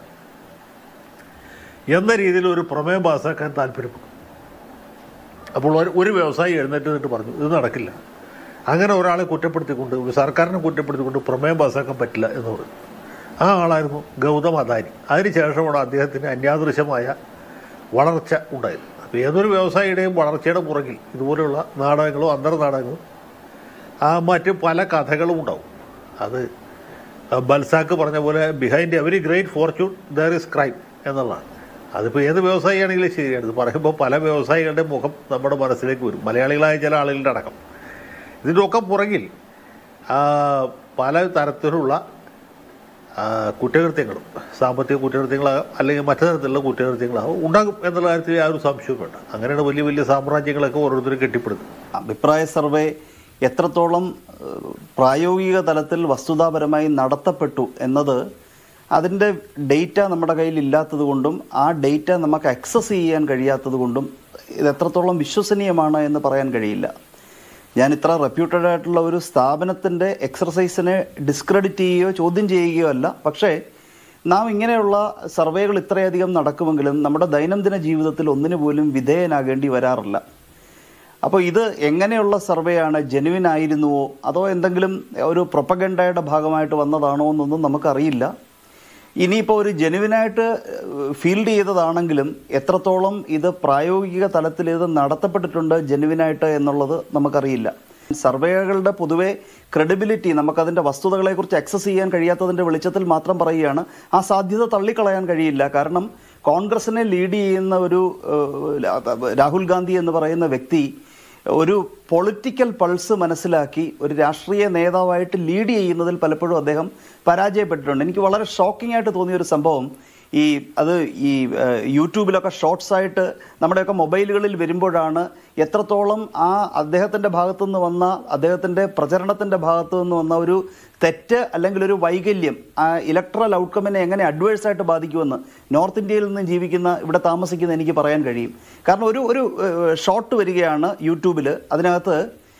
എന്ന രീതിയിൽ ഒരു പ്രമേയം പാസ്സാക്കാൻ താല്പര്യപ്പെട്ടു. അപ്പോൾ ഒരു വ്യവസായി എഴുന്നേറ്റ് നിന്നിട്ട് പറഞ്ഞു, ഇത് നടക്കില്ല, അങ്ങനെ ഒരാളെ കുറ്റപ്പെടുത്തിക്കൊണ്ട്, ഒരു സർക്കാരിനെ കുറ്റപ്പെടുത്തിക്കൊണ്ട് പ്രമേയം പാസ്സാക്കാൻ പറ്റില്ല എന്ന് പറഞ്ഞു. ആ ആളായിരുന്നു ഗൗതം അദാനി. അതിനുശേഷമാണ് അദ്ദേഹത്തിന് അന്യാദൃശമായ വളർച്ച ഉണ്ടായത്. അപ്പോൾ ഏതൊരു വ്യവസായിയുടെയും വളർച്ചയുടെ പുറകിൽ ഇതുപോലെയുള്ള നാടകങ്ങളും അന്തർനാടകങ്ങളും ആ മറ്റ് പല കഥകളും ഉണ്ടാവും. അത് ബൽസാക്ക് പറഞ്ഞ പോലെ behind every great fortune there is crime എന്നുള്ളതാണ്. അതിപ്പോൾ ഏത് വ്യവസായിയാണെങ്കിലും ശരിയാണ്. ഇത് പറയുമ്പോൾ പല വ്യവസായികളുടെ മുഖം നമ്മുടെ മനസ്സിലേക്ക് വരും, മലയാളികളായ ചില ആളുകളുടെ അടക്കം. ഇതിൻ്റെ ഒക്കെ പുറകിൽ പല തരത്തിലുള്ള കുറ്റകൃത്യങ്ങളും, സാമ്പത്തിക കുറ്റകൃത്യങ്ങളാകും അല്ലെങ്കിൽ മറ്റു തരത്തിലുള്ള കുറ്റകൃത്യങ്ങളാകും ഉണ്ടാകും എന്നുള്ള കാര്യത്തിൽ യാതൊരു സംശയവും വേണ്ട. അങ്ങനെയാണ് വലിയ വലിയ സാമ്രാജ്യങ്ങളൊക്കെ ഓരോരുത്തരും കെട്ടിപ്പടുന്നത്. അഭിപ്രായ സർവേ എത്രത്തോളം പ്രായോഗിക തലത്തിൽ വസ്തുതാപരമായി നടത്തപ്പെട്ടു എന്നത് അതിൻ്റെ ഡേറ്റ നമ്മുടെ കയ്യിൽ ഇല്ലാത്തത് കൊണ്ടും ആ ഡേറ്റ നമുക്ക് ആക്സസ് ചെയ്യാൻ കഴിയാത്തത് കൊണ്ടും ഇത് എത്രത്തോളം വിശ്വസനീയമാണ് എന്ന് പറയാൻ കഴിയില്ല. ഞാൻ ഇത്ര റെപ്യൂട്ടഡ് ആയിട്ടുള്ള ഒരു സ്ഥാപനത്തിൻ്റെ എക്സർസൈസിനെ ഡിസ്ക്രെഡിറ്റ് ചെയ്യുകയോ ചോദ്യം ചെയ്യുകയോ അല്ല. പക്ഷേ നാം ഇങ്ങനെയുള്ള സർവേകൾ ഇത്രയധികം നടക്കുമെങ്കിലും നമ്മുടെ ദൈനംദിന ജീവിതത്തിൽ ഒന്നിനു പോലും വിധേയനാകേണ്ടി വരാറില്ല. അപ്പോൾ ഇത് എങ്ങനെയുള്ള സർവേയാണ്? ജെനുവിൻ ആയിരുന്നുവോ അതോ എന്തെങ്കിലും ഒരു പ്രൊപ്പഗൻഡയുടെ ഭാഗമായിട്ട് വന്നതാണോ എന്നൊന്നും നമുക്കറിയില്ല. ഇനിയിപ്പോൾ ഒരു ജെനുവിനായിട്ട് ഫീൽഡ് ചെയ്തതാണെങ്കിലും എത്രത്തോളം ഇത് പ്രായോഗിക തലത്തിൽ ഇത് നടത്തപ്പെട്ടിട്ടുണ്ട് ജെനുവിനായിട്ട് എന്നുള്ളത് നമുക്കറിയില്ല. സർവേകളുടെ പൊതുവെ ക്രെഡിബിലിറ്റി നമുക്കതിൻ്റെ വസ്തുതകളെക്കുറിച്ച് അക്സസ് ചെയ്യാൻ കഴിയാത്തതിൻ്റെ വെളിച്ചത്തിൽ മാത്രം പറയുകയാണ്. ആ സാധ്യത തള്ളിക്കളയാൻ കഴിയില്ല. കാരണം കോൺഗ്രസിനെ ലീഡ് ചെയ്യുന്ന ഒരു രാഹുൽ ഗാന്ധി എന്ന് പറയുന്ന വ്യക്തി ഒരു പൊളിറ്റിക്കൽ പൾസ് മനസ്സിലാക്കി ഒരു രാഷ്ട്രീയ നേതാവായിട്ട് ലീഡ് ചെയ്യുന്നതിൽ പലപ്പോഴും അദ്ദേഹം പരാജയപ്പെട്ടിട്ടുണ്ട്. എനിക്ക് വളരെ ഷോക്കിംഗ് ആയിട്ട് തോന്നിയൊരു സംഭവം, ഈ അത് ഈ യൂട്യൂബിലൊക്കെ ഷോർട്സ് ആയിട്ട് നമ്മുടെയൊക്കെ മൊബൈലുകളിൽ വരുമ്പോഴാണ് എത്രത്തോളം ആ അദ്ദേഹത്തിൻ്റെ ഭാഗത്തു നിന്ന് വന്ന അദ്ദേഹത്തിൻ്റെ പ്രചരണത്തിൻ്റെ ഭാഗത്തു നിന്ന് വന്ന ഒരു തെറ്റ് അല്ലെങ്കിൽ ഒരു വൈകല്യം ആ ഇലക്ട്രൽ ഔട്ട്കമ്മിനെ എങ്ങനെ അഡ്വേഴ്സായിട്ട് ബാധിക്കുമെന്ന് നോർത്ത് ഇന്ത്യയിൽ നിന്ന് ജീവിക്കുന്ന ഇവിടെ താമസിക്കുന്ന എനിക്ക് പറയാൻ കഴിയും. കാരണം ഒരു ഒരു ഷോർട്ട് വരികയാണ് യൂട്യൂബിൽ, അതിനകത്ത്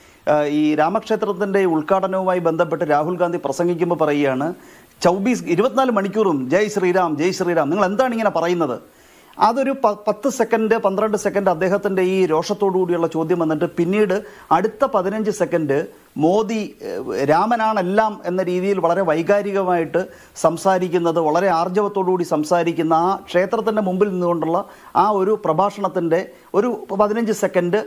ഈ രാമക്ഷേത്രത്തിൻ്റെ ഉദ്ഘാടനവുമായി ബന്ധപ്പെട്ട് രാഹുൽ ഗാന്ധി പ്രസംഗിക്കുമ്പോൾ പറയുകയാണ്, ചൗബീസ് ഇരുപത്തിനാല് മണിക്കൂറും ജയ് ശ്രീറാം ജയ് ശ്രീറാം, നിങ്ങൾ എന്താണ് ഇങ്ങനെ പറയുന്നത്? അതൊരു പ പത്ത് സെക്കൻഡ് പന്ത്രണ്ട് സെക്കൻഡ് അദ്ദേഹത്തിൻ്റെ ഈ രോഷത്തോടു കൂടിയുള്ള ചോദ്യം വന്നിട്ട് പിന്നീട് അടുത്ത പതിനഞ്ച് സെക്കൻഡ് മോദി രാമനാണെല്ലാം എന്ന രീതിയിൽ വളരെ വൈകാരികമായിട്ട് സംസാരിക്കുന്നത്, വളരെ ആർജവത്തോടുകൂടി സംസാരിക്കുന്ന ആ ക്ഷേത്രത്തിൻ്റെ മുമ്പിൽ നിന്നുകൊണ്ടുള്ള ആ ഒരു പ്രഭാഷണത്തിൻ്റെ ഒരു പതിനഞ്ച് സെക്കൻഡ്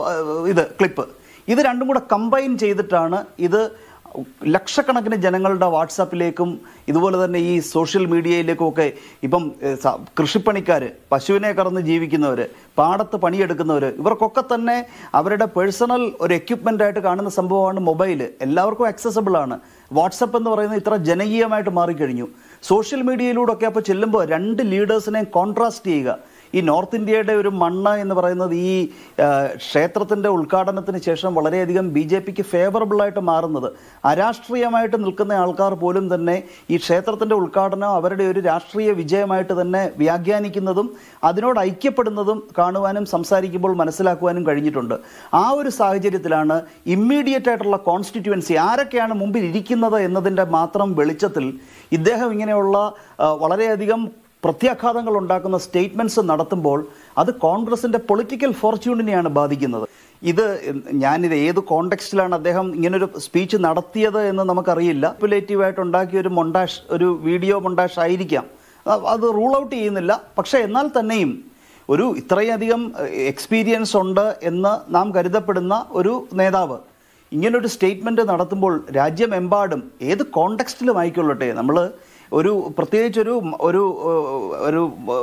ഇത് ക്ലിപ്പ്, ഇത് രണ്ടും കൂടെ കമ്പൈൻ ചെയ്തിട്ടാണ് ഇത് ലക്ഷക്കണക്കിന് ജനങ്ങളുടെ വാട്സാപ്പിലേക്കും ഇതുപോലെ തന്നെ ഈ സോഷ്യൽ മീഡിയയിലേക്കും ഒക്കെ ഇപ്പം കൃഷിപ്പണിക്കാർ, പശുവിനെ കറന്ന് ജീവിക്കുന്നവർ, പാടത്ത് പണിയെടുക്കുന്നവർ, ഇവർക്കൊക്കെ തന്നെ അവരുടെ പേഴ്സണൽ ഒരു എക്യുപ്മെൻ്റായിട്ട് കാണുന്ന സംഭവമാണ് മൊബൈൽ. എല്ലാവർക്കും ആക്സസബിൾ ആണ്. വാട്സപ്പ് എന്ന് പറയുന്നത് ഇത്ര ജനകീയമായിട്ട് മാറിക്കഴിഞ്ഞു. സോഷ്യൽ മീഡിയയിലൂടെ ഒക്കെ അപ്പോൾ ചെല്ലുമ്പോൾ രണ്ട് ലീഡേഴ്സിനെ കോൺട്രാസ്റ്റ് ചെയ്യുക. ഈ നോർത്ത് ഇന്ത്യയുടെ ഒരു മണ്ണ് എന്ന് പറയുന്നത് ഈ ക്ഷേത്രത്തിൻ്റെ ഉദ്ഘാടനത്തിന് ശേഷം വളരെയധികം ബി ജെ പിക്ക് ഫേവറബിളായിട്ട് മാറുന്നത്, അരാഷ്ട്രീയമായിട്ട് നിൽക്കുന്ന ആൾക്കാർ പോലും തന്നെ ഈ ക്ഷേത്രത്തിൻ്റെ ഉദ്ഘാടനം അവരുടെ ഒരു രാഷ്ട്രീയ വിജയമായിട്ട് തന്നെ വ്യാഖ്യാനിക്കുന്നതും അതിനോട് ഐക്യപ്പെടുന്നതും കാണുവാനും സംസാരിക്കുമ്പോൾ മനസ്സിലാക്കുവാനും കഴിഞ്ഞിട്ടുണ്ട്. ആ ഒരു സാഹചര്യത്തിലാണ് ഇമ്മീഡിയറ്റ് ആയിട്ടുള്ള കോൺസ്റ്റിറ്റ്യുവൻസി ആരൊക്കെയാണ് മുമ്പിൽ ഇരിക്കുന്നത് എന്നതിൻ്റെ മാത്രം വെളിച്ചത്തിൽ ഇദ്ദേഹം ഇങ്ങനെയുള്ള വളരെയധികം പ്രത്യാഘാതങ്ങൾ ഉണ്ടാക്കുന്ന സ്റ്റേറ്റ്മെൻറ്റ്സ് നടത്തുമ്പോൾ അത് കോൺഗ്രസിൻ്റെ പൊളിറ്റിക്കൽ ഫോർച്യൂണിനെയാണ് ബാധിക്കുന്നത്. ഇത് ഞാനിത് ഏത് കോണ്ടെക്സ്റ്റിലാണ് അദ്ദേഹം ഇങ്ങനൊരു സ്പീച്ച് നടത്തിയത് എന്ന് നമുക്കറിയില്ല. മാനിപ്പുലേറ്റീവായിട്ട് ഉണ്ടാക്കിയ ഒരു മൊണ്ടാഷ്, ഒരു വീഡിയോ മൊണ്ടാഷ് ആയിരിക്കാം, അത് റൂൾ ഔട്ട് ചെയ്യുന്നില്ല. പക്ഷേ എന്നാൽ തന്നെയും ഒരു ഇത്രയധികം എക്സ്പീരിയൻസ് ഉണ്ട് എന്ന് നാം കരുതപ്പെടുന്ന ഒരു നേതാവ് ഇങ്ങനൊരു സ്റ്റേറ്റ്മെൻറ്റ് നടത്തുമ്പോൾ രാജ്യമെമ്പാടും ഏത് കോണ്ടെക്സ്റ്റിലും ആയിക്കൊള്ളട്ടെ, നമ്മൾ ഒരു പ്രത്യേകിച്ചൊരു ഒരു ഒരു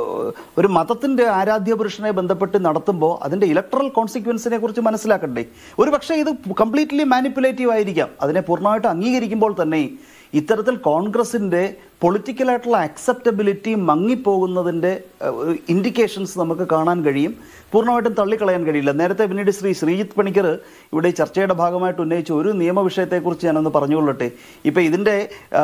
ഒരു മതത്തിൻ്റെ ആരാധ്യപുരുഷനെ ബന്ധപ്പെട്ട് നടത്തുമ്പോൾ അതിൻ്റെ ഇലക്ട്രൽ കോൺസിക്വൻസിനെ കുറിച്ച് മനസ്സിലാക്കണ്ടേ? ഒരു പക്ഷേ ഇത് കംപ്ലീറ്റ്ലി മാനിപ്പുലേറ്റീവ് ആയിരിക്കാം. അതിനെ പൂർണ്ണമായിട്ട് അംഗീകരിക്കുമ്പോൾ തന്നെ ഇത്തരത്തിൽ കോൺഗ്രസിൻ്റെ പൊളിറ്റിക്കലായിട്ടുള്ള അക്സെപ്റ്റബിലിറ്റി മങ്ങിപ്പോകുന്നതിൻ്റെ ഇൻഡിക്കേഷൻസ് നമുക്ക് കാണാൻ കഴിയും. പൂർണ്ണമായിട്ടും തള്ളിക്കളയാൻ കഴിയില്ല. നേരത്തെ പിന്നീട് ശ്രീ ശ്രീജിത്ത് പണിക്കർ ഇവിടെ ചർച്ചയുടെ ഭാഗമായിട്ട് ഉന്നയിച്ച ഒരു നിയമവിഷയത്തെക്കുറിച്ച് ഞാനൊന്ന് പറഞ്ഞുകൊള്ളട്ടെ. ഇപ്പോൾ ഇതിൻ്റെ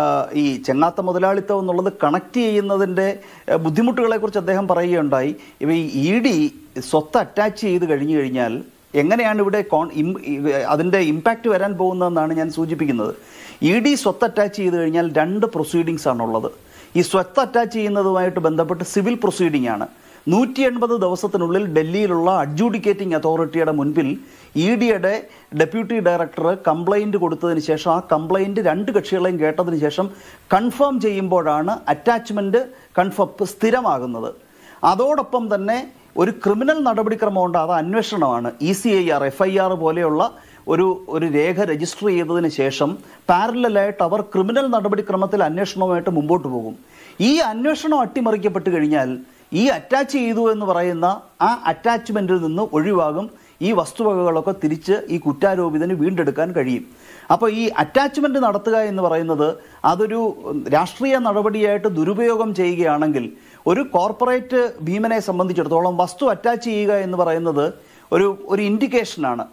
ഈ ചെങ്ങാത്ത മുതലാളിത്തം എന്നുള്ളത് കണക്ട് ചെയ്യുന്നതിൻ്റെ ബുദ്ധിമുട്ടുകളെക്കുറിച്ച് അദ്ദേഹം പറയുകയുണ്ടായി. ഇപ്പോൾ ഈ ഇ ഡി സ്വത്ത് അറ്റാച്ച് ചെയ്ത് കഴിഞ്ഞു കഴിഞ്ഞാൽ എങ്ങനെയാണ് ഇവിടെ കോൺ അതിൻ്റെ ഇമ്പാക്റ്റ് വരാൻ പോകുന്നതെന്നാണ് ഞാൻ സൂചിപ്പിക്കുന്നത്. ഇ ഡി സ്വത്ത് അറ്റാച്ച് ചെയ്ത് കഴിഞ്ഞാൽ രണ്ട് പ്രൊസീഡിങ്സ് ആണുള്ളത്. ഈ സ്വത്ത് അറ്റാച്ച് ചെയ്യുന്നതുമായിട്ട് ബന്ധപ്പെട്ട് സിവിൽ പ്രൊസീഡിംഗ് ആണ്. നൂറ്റി എൺപത് ദിവസത്തിനുള്ളിൽ ഡൽഹിയിലുള്ള അഡ്ജൂഡിക്കേറ്റിംഗ് അതോറിറ്റിയുടെ മുൻപിൽ ഇ ഡിയുടെ ഡെപ്യൂട്ടി ഡയറക്ടർ കംപ്ലൈൻറ്റ് കൊടുത്തതിന് ശേഷം ആ കംപ്ലൈൻറ്റ് രണ്ട് കക്ഷികളെയും കേട്ടതിന് ശേഷം കൺഫേം ചെയ്യുമ്പോഴാണ് അറ്റാച്ച്മെൻറ്റ് കൺഫേം സ്ഥിരമാകുന്നത്. അതോടൊപ്പം തന്നെ ഒരു ക്രിമിനൽ നടപടിക്രമമുണ്ട്, അത് അന്വേഷണമാണ്. E C I R, F I R പോലെയുള്ള ഒരു ഒരു രേഖ രജിസ്റ്റർ ചെയ്തതിന് ശേഷം പാരലലായിട്ട് അവർ ക്രിമിനൽ നടപടിക്രമത്തിൽ അന്വേഷണവുമായിട്ട് മുമ്പോട്ട് പോകും. ഈ അന്വേഷണം അട്ടിമറിക്കപ്പെട്ട് കഴിഞ്ഞാൽ ഈ അറ്റാച്ച് ചെയ്തു എന്ന് പറയുന്ന ആ അറ്റാച്ച്മെൻറ്റിൽ നിന്ന് ഒഴിവാകും. ഈ വസ്തുവകകളൊക്കെ തിരിച്ച് ഈ കുറ്റാരോപിതന് വീണ്ടെടുക്കാൻ കഴിയും. അപ്പോൾ ഈ അറ്റാച്ച്മെൻറ്റ് നടത്തുക എന്ന് പറയുന്നത് അതൊരു രാഷ്ട്രീയ നടപടിയായിട്ട് ദുരുപയോഗം ചെയ്യുകയാണെങ്കിൽ ഒരു കോർപ്പറേറ്റ് ഭീമനെ സംബന്ധിച്ചിടത്തോളം വസ്തു അറ്റാച്ച് ചെയ്യുക എന്ന് പറയുന്നത് ഒരു ഒരു ഇൻഡിക്കേഷനാണ്.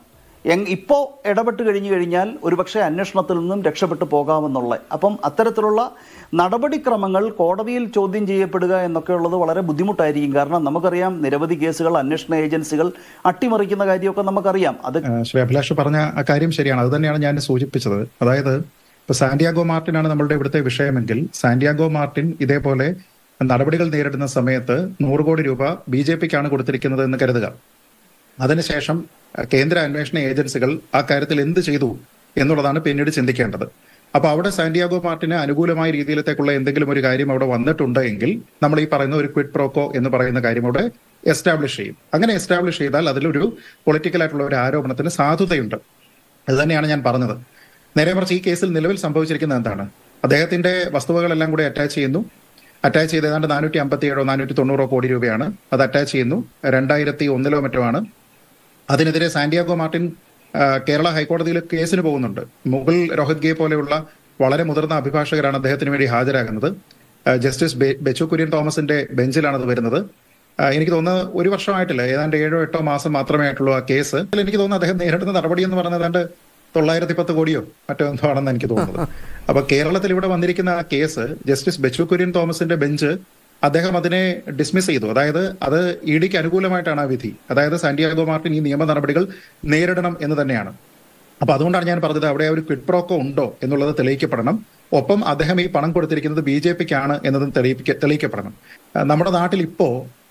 എങ് ഇപ്പോൾ ഇടപെട്ട് കഴിഞ്ഞു കഴിഞ്ഞാൽ ഒരുപക്ഷെ അന്വേഷണത്തിൽ നിന്നും രക്ഷപ്പെട്ടു പോകാമെന്നുള്ള. അപ്പം അത്തരത്തിലുള്ള നടപടിക്രമങ്ങൾ കോടതിയിൽ ചോദ്യം ചെയ്യപ്പെടുക എന്നൊക്കെ ഉള്ളത് വളരെ ബുദ്ധിമുട്ടായിരിക്കും. കാരണം നമുക്കറിയാം നിരവധി കേസുകൾ അന്വേഷണ ഏജൻസികൾ അട്ടിമറിക്കുന്ന കാര്യമൊക്കെ നമുക്കറിയാം. അത് ശ്രീ അഭിലാഷ് പറഞ്ഞ ആ കാര്യം ശരിയാണ്. അത് തന്നെയാണ് ഞാൻ സൂചിപ്പിച്ചത്. അതായത് ഇപ്പൊ സാന്റിയാഗോ മാർട്ടിനാണ് നമ്മളുടെ ഇവിടുത്തെ വിഷയമെങ്കിൽ സാന്റിയാഗോ മാർട്ടിൻ ഇതേപോലെ നടപടികൾ നേരിടുന്ന സമയത്ത് നൂറ് കോടി രൂപ ബി ജെ പിക്കാണ് കൊടുത്തിരിക്കുന്നത് എന്ന് കരുതുക. അതിനുശേഷം കേന്ദ്ര അന്വേഷണ ഏജൻസികൾ ആ കാര്യത്തിൽ എന്ത് ചെയ്തു എന്നുള്ളതാണ് പിന്നീട് ചിന്തിക്കേണ്ടത്. അപ്പൊ അവിടെ സാന്റിയാഗോ മാർട്ടിന് അനുകൂലമായ രീതിയിലത്തേക്കുള്ള എന്തെങ്കിലും ഒരു കാര്യം അവിടെ വന്നിട്ടുണ്ട് എങ്കിൽ നമ്മൾ ഈ പറയുന്ന ഒരു ക്വിഡ് പ്രോക്കോ എന്ന് പറയുന്ന കാര്യം അവിടെ എസ്റ്റാബ്ലിഷ് ചെയ്യും. അങ്ങനെ എസ്റ്റാബ്ലിഷ് ചെയ്താൽ അതിലൊരു പൊളിറ്റിക്കൽ ആയിട്ടുള്ള ഒരു ആരോപണത്തിന് സാധുതയുണ്ട്. അത് തന്നെയാണ് ഞാൻ പറഞ്ഞത്. നേരെ മറിച്ച് ഈ കേസിൽ നിലവിൽ സംഭവിച്ചിരിക്കുന്നത് എന്താണ്? അദ്ദേഹത്തിന്റെ വസ്തുവകളെല്ലാം കൂടി അറ്റാച്ച് ചെയ്യുന്നു. അറ്റാച്ച് ചെയ്ത് ഏതാണ്ട് നാനൂറ്റി അമ്പത്തി ഏഴോ നാനൂറ്റി തൊണ്ണൂറോ കോടി രൂപയാണ് അത് അറ്റാച്ച് ചെയ്യുന്നു. രണ്ടായിരത്തി ഒന്നിലോ മറ്റോ ആണ്. അതിനെതിരെ സാന്റിയാഗോ മാർട്ടിൻ കേരള ഹൈക്കോടതിയിൽ കേസിന് പോകുന്നുണ്ട്. മുകുൾ റോഹത്ഗിയെ പോലെയുള്ള വളരെ മുതിർന്ന അഭിഭാഷകരാണ് അദ്ദേഹത്തിന് വേണ്ടി ഹാജരാകുന്നത്. ജസ്റ്റിസ് ബെച്ചു കുര്യൻ തോമസിന്റെ ബെഞ്ചിലാണ് അത് വരുന്നത്. എനിക്ക് തോന്നുന്നത് ഒരു വർഷമായിട്ടില്ല, ഏതാണ്ട് ഏഴോ എട്ടോ മാസം മാത്രമേ ആയിട്ടുള്ളൂ ആ കേസ്. എനിക്ക് തോന്നുന്നു അദ്ദേഹം നേരിടുന്ന നടപടി എന്ന് പറഞ്ഞത് ഏതാണ്ട് തൊള്ളായിരത്തി പത്ത് കോടിയോ മറ്റോ എന്തോ ആണെന്ന് എനിക്ക് തോന്നുന്നത്. അപ്പൊ കേരളത്തിൽ ഇവിടെ വന്നിരിക്കുന്ന ആ കേസ് ജസ്റ്റിസ് ബെച്ചു കുര്യൻ തോമസിന്റെ ബെഞ്ച് അദ്ദേഹം അതിനെ ഡിസ്മിസ് ചെയ്തു. അതായത് അത് ഇ ഡിക്ക് അനുകൂലമായിട്ടാണ് ആ വിധി. അതായത് സാന്റിയാഗോ മാർട്ടിൻ ഈ നിയമ നടപടികൾ നേരിടണം എന്ന് തന്നെയാണ്. അപ്പൊ അതുകൊണ്ടാണ് ഞാൻ പറഞ്ഞത് അവിടെ ഒരു ക്വിഡ് പ്രോക്കോ ഉണ്ടോ എന്നുള്ളത് തെളിയിക്കപ്പെടണം. ഒപ്പം അദ്ദേഹം ഈ പണം കൊടുത്തിരിക്കുന്നത് ബി ജെ പിക്കാണ് എന്നതും തെളിയിപ്പിക്ക തെളിയിക്കപ്പെടണം. നമ്മുടെ നാട്ടിൽ ഇപ്പോ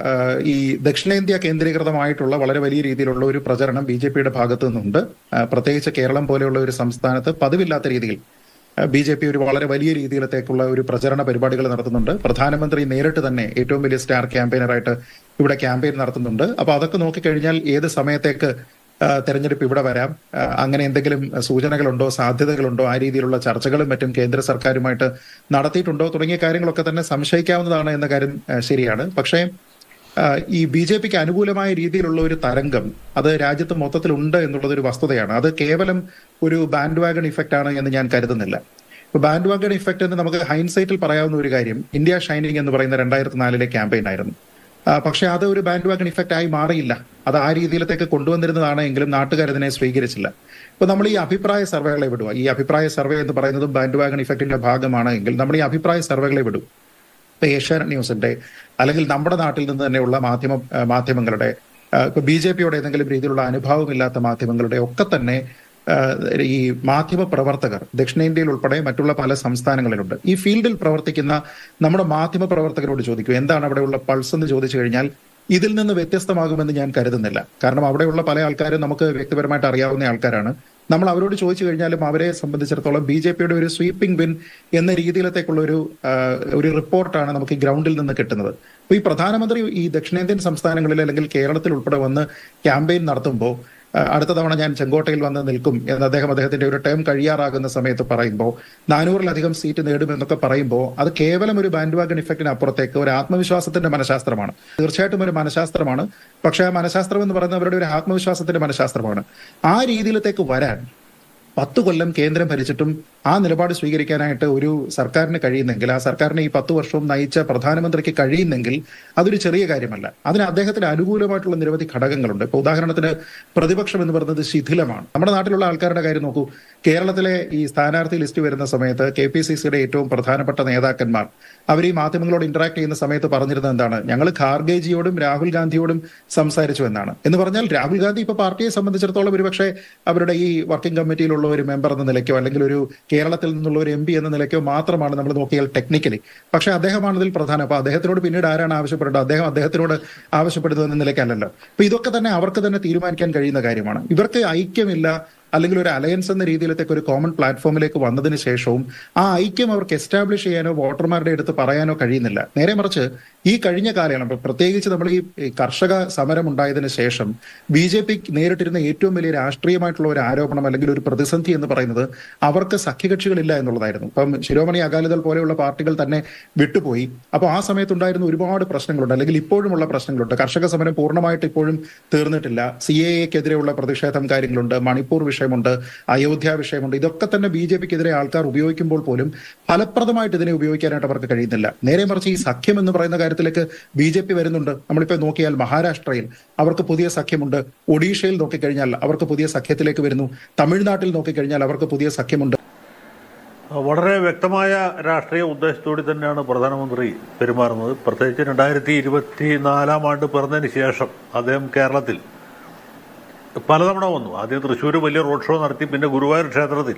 ഈ ദക്ഷിണേന്ത്യ കേന്ദ്രീകൃതമായിട്ടുള്ള വളരെ വലിയ രീതിയിലുള്ള ഒരു പ്രചരണം ബി ജെ പിയുടെ ഭാഗത്തു നിന്നുണ്ട്. പ്രത്യേകിച്ച് കേരളം പോലെയുള്ള ഒരു സംസ്ഥാനത്ത് പതിവില്ലാത്ത രീതിയിൽ ബി ജെ പി ഒരു വളരെ വലിയ രീതിയിലത്തേക്കുള്ള ഒരു പ്രചരണ പരിപാടികൾ നടത്തുന്നുണ്ട്. പ്രധാനമന്ത്രി നേരിട്ട് തന്നെ ഏറ്റവും വലിയ സ്റ്റാർ ക്യാമ്പയിനറായിട്ട് ഇവിടെ ക്യാമ്പയിൻ നടത്തുന്നുണ്ട്. അപ്പൊ അതൊക്കെ നോക്കിക്കഴിഞ്ഞാൽ ഏത് സമയത്തേക്ക് തെരഞ്ഞെടുപ്പ് ഇവിടെ വരാം, അങ്ങനെ എന്തെങ്കിലും സൂചനകളുണ്ടോ, സാധ്യതകളുണ്ടോ, ആ രീതിയിലുള്ള ചർച്ചകളും മറ്റും കേന്ദ്ര സർക്കാരുമായിട്ട് നടത്തിയിട്ടുണ്ടോ തുടങ്ങിയ കാര്യങ്ങളൊക്കെ തന്നെ സംശയിക്കാവുന്നതാണ് എന്ന കാര്യം ശരിയാണ്. പക്ഷേ ഈ ബി ജെ പിക്ക് അനുകൂലമായ രീതിയിലുള്ള ഒരു തരംഗം അത് രാജ്യത്ത് മൊത്തത്തിൽ ഉണ്ട് എന്നുള്ളത് ഒരു വസ്തുതയാണ്. അത് കേവലം ഒരു ബാൻഡ് വാഗൺ ഇഫക്റ്റ് ആണ് എന്ന് ഞാൻ കരുതുന്നില്ല. ഇപ്പൊ ബാൻഡ് വാഗൺ ഇഫക്റ്റ് എന്ന് നമുക്ക് ഹൈൻസൈറ്റിൽ പറയാവുന്ന ഒരു കാര്യം ഇന്ത്യ ഷൈനിങ് എന്ന് പറയുന്ന രണ്ടായിരത്തി നാലിലെ ക്യാമ്പയിൻ ആയിരുന്നു. പക്ഷെ അത് ഒരു ബാൻഡ് വാഗൺ ഇഫക്റ്റ് ആയി മാറിയില്ല. അത് ആ രീതിയിലത്തേക്ക് കൊണ്ടുവന്നിരുന്നതാണ് എങ്കിലും നാട്ടുകാർ അതിനെ സ്വീകരിച്ചില്ല. ഇപ്പൊ നമ്മൾ ഈ അഭിപ്രായ സർവേകളെ വിടുക, ഈ അഭിപ്രായ സർവേ എന്ന് പറയുന്നതും ബാൻഡ് വാഗൺ ഇഫക്റ്റിന്റെ ഭാഗമാണ് എങ്കിൽ നമ്മൾ ഈ അഭിപ്രായ സർവേകളെ വിടും. ഇപ്പൊ ഏഷ്യാനെറ്റ് ന്യൂസിന്റെ അല്ലെങ്കിൽ നമ്മുടെ നാട്ടിൽ നിന്ന് തന്നെയുള്ള മാധ്യമ മാധ്യമങ്ങളുടെ ഇപ്പൊ ബി ജെ പിയോട് ഏതെങ്കിലും രീതിയിലുള്ള അനുഭാവമില്ലാത്ത മാധ്യമങ്ങളുടെ ഒക്കെ തന്നെ ഈ മാധ്യമ പ്രവർത്തകർ ദക്ഷിണേന്ത്യയിൽ ഉൾപ്പെടെ മറ്റുള്ള പല സംസ്ഥാനങ്ങളിലുണ്ട്. ഈ ഫീൽഡിൽ പ്രവർത്തിക്കുന്ന നമ്മുടെ മാധ്യമ പ്രവർത്തകരോട് ചോദിക്കും എന്താണ് അവിടെയുള്ള പൾസ് എന്ന് ചോദിച്ചു കഴിഞ്ഞാൽ ഇതിൽ നിന്ന് വ്യത്യസ്തമാകുമെന്ന് ഞാൻ കരുതുന്നില്ല. കാരണം അവിടെയുള്ള പല ആൾക്കാരും നമുക്ക് വ്യക്തിപരമായിട്ട് അറിയാവുന്ന ആൾക്കാരാണ്. നമ്മൾ അവരോട് ചോദിച്ചു കഴിഞ്ഞാലും അവരെ സംബന്ധിച്ചിടത്തോളം ബി ജെ പിയുടെ ഒരു സ്വീപ്പിംഗ് വിൻ എന്ന രീതിയിലത്തേക്കുള്ള ഒരു ഒരു റിപ്പോർട്ടാണ് നമുക്ക് ഈ ഗ്രൗണ്ടിൽ നിന്ന് കിട്ടുന്നത്. അപ്പൊ ഈ പ്രധാനമന്ത്രി ഈ ദക്ഷിണേന്ത്യൻ സംസ്ഥാനങ്ങളിൽ അല്ലെങ്കിൽ കേരളത്തിൽ ഉൾപ്പെടെ വന്ന് ക്യാമ്പയിൻ നടത്തുമ്പോൾ അടുത്ത തവണ ഞാൻ ചെങ്കോട്ടയിൽ വന്ന് നിൽക്കും എന്ന് അദ്ദേഹം അദ്ദേഹത്തിന്റെ ഒരു ടേം കഴിയാറാകുന്ന സമയത്ത് പറയുമ്പോൾ നാനൂറിലധികം സീറ്റ് നേടുമെന്നൊക്കെ പറയുമ്പോൾ അത് കേവലം ഒരു ബാൻഡ് വാഗൺ ഇഫക്റ്റിന് അപ്പുറത്തേക്ക് ഒരു ആത്മവിശ്വാസത്തിന്റെ മനഃശാസ്ത്രമാണ്. തീർച്ചയായിട്ടും ഒരു മനഃശാസ്ത്രമാണ്. പക്ഷെ ആ മനഃശാസ്ത്രം എന്ന് പറയുന്നത് അവരുടെ ഒരു ആത്മവിശ്വാസത്തിന്റെ മനഃശാസ്ത്രമാണ്. ആ രീതിയിലത്തേക്ക് വരാൻ പത്തു കൊല്ലം കേന്ദ്രം ഭരിച്ചിട്ടും ആ നിലപാട് സ്വീകരിക്കാനായിട്ട് ഒരു സർക്കാരിന് കഴിയുന്നെങ്കിൽ, ആ സർക്കാരിനെ ഈ പത്തു വർഷവും നയിച്ച പ്രധാനമന്ത്രിക്ക് കഴിയുന്നെങ്കിൽ അതൊരു ചെറിയ കാര്യമല്ല. അതിന് അദ്ദേഹത്തിന് അനുകൂലമായിട്ടുള്ള നിരവധി ഘടകങ്ങളുണ്ട്. ഇപ്പൊ ഉദാഹരണത്തിന് പ്രതിപക്ഷം എന്ന് പറയുന്നത് ശിഥിലമാണ്. നമ്മുടെ നാട്ടിലുള്ള ആൾക്കാരുടെ കാര്യം നോക്കൂ. കേരളത്തിലെ ഈ സ്ഥാനാർത്ഥി ലിസ്റ്റ് വരുന്ന സമയത്ത് കെ പി സി സിയുടെ ഏറ്റവും പ്രധാനപ്പെട്ട നേതാക്കന്മാർ അവർ ഈ മാധ്യമങ്ങളോട് ഇന്ററാക്ട് ചെയ്യുന്ന സമയത്ത് പറഞ്ഞിരുന്നത് എന്താണ്? ഞങ്ങൾ ഖാർഗേജിയോടും രാഹുൽ ഗാന്ധിയോടും സംസാരിച്ചു എന്നാണ്. എന്ന് പറഞ്ഞാൽ രാഹുൽ ഗാന്ധി ഇപ്പൊ പാർട്ടിയെ സംബന്ധിച്ചിടത്തോളം ഒരുപക്ഷെ അവരുടെ ഈ വർക്കിംഗ് കമ്മിറ്റിയിലുള്ള ഒരു മെമ്പർ എന്ന നിലയ്ക്കോ അല്ലെങ്കിൽ ഒരു കേരളത്തിൽ നിന്നുള്ള ഒരു എം പി എന്ന നിലയ്ക്കോ മാത്രമാണ് നമ്മൾ നോക്കിയാൽ ടെക്നിക്കലി. പക്ഷെ അദ്ദേഹമാണ് ഇതിൽ പ്രധാനം. അപ്പൊ അദ്ദേഹത്തിനോട് പിന്നീട് ആരാണ് ആവശ്യപ്പെടേണ്ടത്? അദ്ദേഹം അദ്ദേഹത്തിനോട് ആവശ്യപ്പെടുന്നത് എന്ന നിലയ്ക്കല്ലല്ലോ. അപ്പൊ ഇതൊക്കെ തന്നെ അവർക്ക് തന്നെ തീരുമാനിക്കാൻ കഴിയുന്ന കാര്യമാണ്. ഇവർക്ക് ഐക്യമില്ല അല്ലെങ്കിൽ ഒരു അലയൻസ് എന്ന രീതിയിലത്തേക്ക് ഒരു കോമൺ പ്ലാറ്റ്ഫോമിലേക്ക് വന്നതിന് ശേഷവും ആ ഐക്യം അവർക്ക് എസ്റ്റാബ്ലിഷ് ചെയ്യാനോ വോട്ടർമാരുടെ അടുത്ത് പറയാനോ കഴിയുന്നില്ല. നേരെ മറിച്ച് ഈ കഴിഞ്ഞ കാലയളവ് പ്രത്യേകിച്ച് നമ്മൾ ഈ കർഷക സമരം ഉണ്ടായതിനു ശേഷം ബി ജെ പി നേരിട്ടിരുന്ന ഏറ്റവും വലിയ രാഷ്ട്രീയമായിട്ടുള്ള ഒരു ആരോപണം അല്ലെങ്കിൽ ഒരു പ്രതിസന്ധി എന്ന് പറയുന്നത് അവർക്ക് സഖ്യകക്ഷികളില്ല എന്നുള്ളതായിരുന്നു. ഇപ്പം ശിരോമണി അകാലിദൾ പോലെയുള്ള പാർട്ടികൾ തന്നെ വിട്ടുപോയി. അപ്പോൾ ആ സമയത്തുണ്ടായിരുന്ന ഒരുപാട് പ്രശ്നങ്ങളുണ്ട്, അല്ലെങ്കിൽ ഇപ്പോഴുമുള്ള പ്രശ്നങ്ങളുണ്ട്. കർഷക സമരം പൂർണ്ണമായിട്ട് ഇപ്പോഴും തീർന്നിട്ടില്ല. സി എ എക്കെതിരെയുള്ള പ്രതിഷേധം കാര്യങ്ങളുണ്ട്, മണിപ്പൂർ വിഷയം വിഷയമുണ്ട്, അയോധ്യ വിഷയമുണ്ട്. ഇതൊക്കെ തന്നെ ബി ജെ പിക്കെതിരെ ആൾക്കാർ ഉപയോഗിക്കുമ്പോൾ പോലും ഫലപ്രദമായിട്ട് ഇതിനെ ഉപയോഗിക്കാനായിട്ട് അവർക്ക് കഴിയുന്നില്ല. നേരെ മറിച്ച് ഈ സഖ്യം എന്ന് പറയുന്ന കാര്യത്തിലേക്ക് ബി ജെ പി വരുന്നുണ്ട്. നമ്മളിപ്പോൾ നോക്കിയാൽ മഹാരാഷ്ട്രയിൽ അവർക്ക് പുതിയ സഖ്യമുണ്ട്, ഒഡീഷയിൽ നോക്കിക്കഴിഞ്ഞാൽ അവർക്ക് പുതിയ സഖ്യത്തിലേക്ക് വരുന്നു, തമിഴ്നാട്ടിൽ നോക്കിക്കഴിഞ്ഞാൽ അവർക്ക് പുതിയ സഖ്യമുണ്ട്. വളരെ വ്യക്തമായ രാഷ്ട്രീയ ഉദ്ദേശത്തോടെ തന്നെയാണ് പ്രധാനമന്ത്രി പെരുമാറുന്നത്. പ്രത്യേകിച്ച് രണ്ടായിരത്തി ഇരുപത്തി നാലാം ആണ്ട് പിറന്നതിന് ശേഷം അദ്ദേഹം കേരളത്തിൽ പലതവണ വന്നു. ആദ്യം തൃശ്ശൂർ വലിയ റോഡ് ഷോ നടത്തി, പിന്നെ ഗുരുവായൂർ ക്ഷേത്രത്തിൽ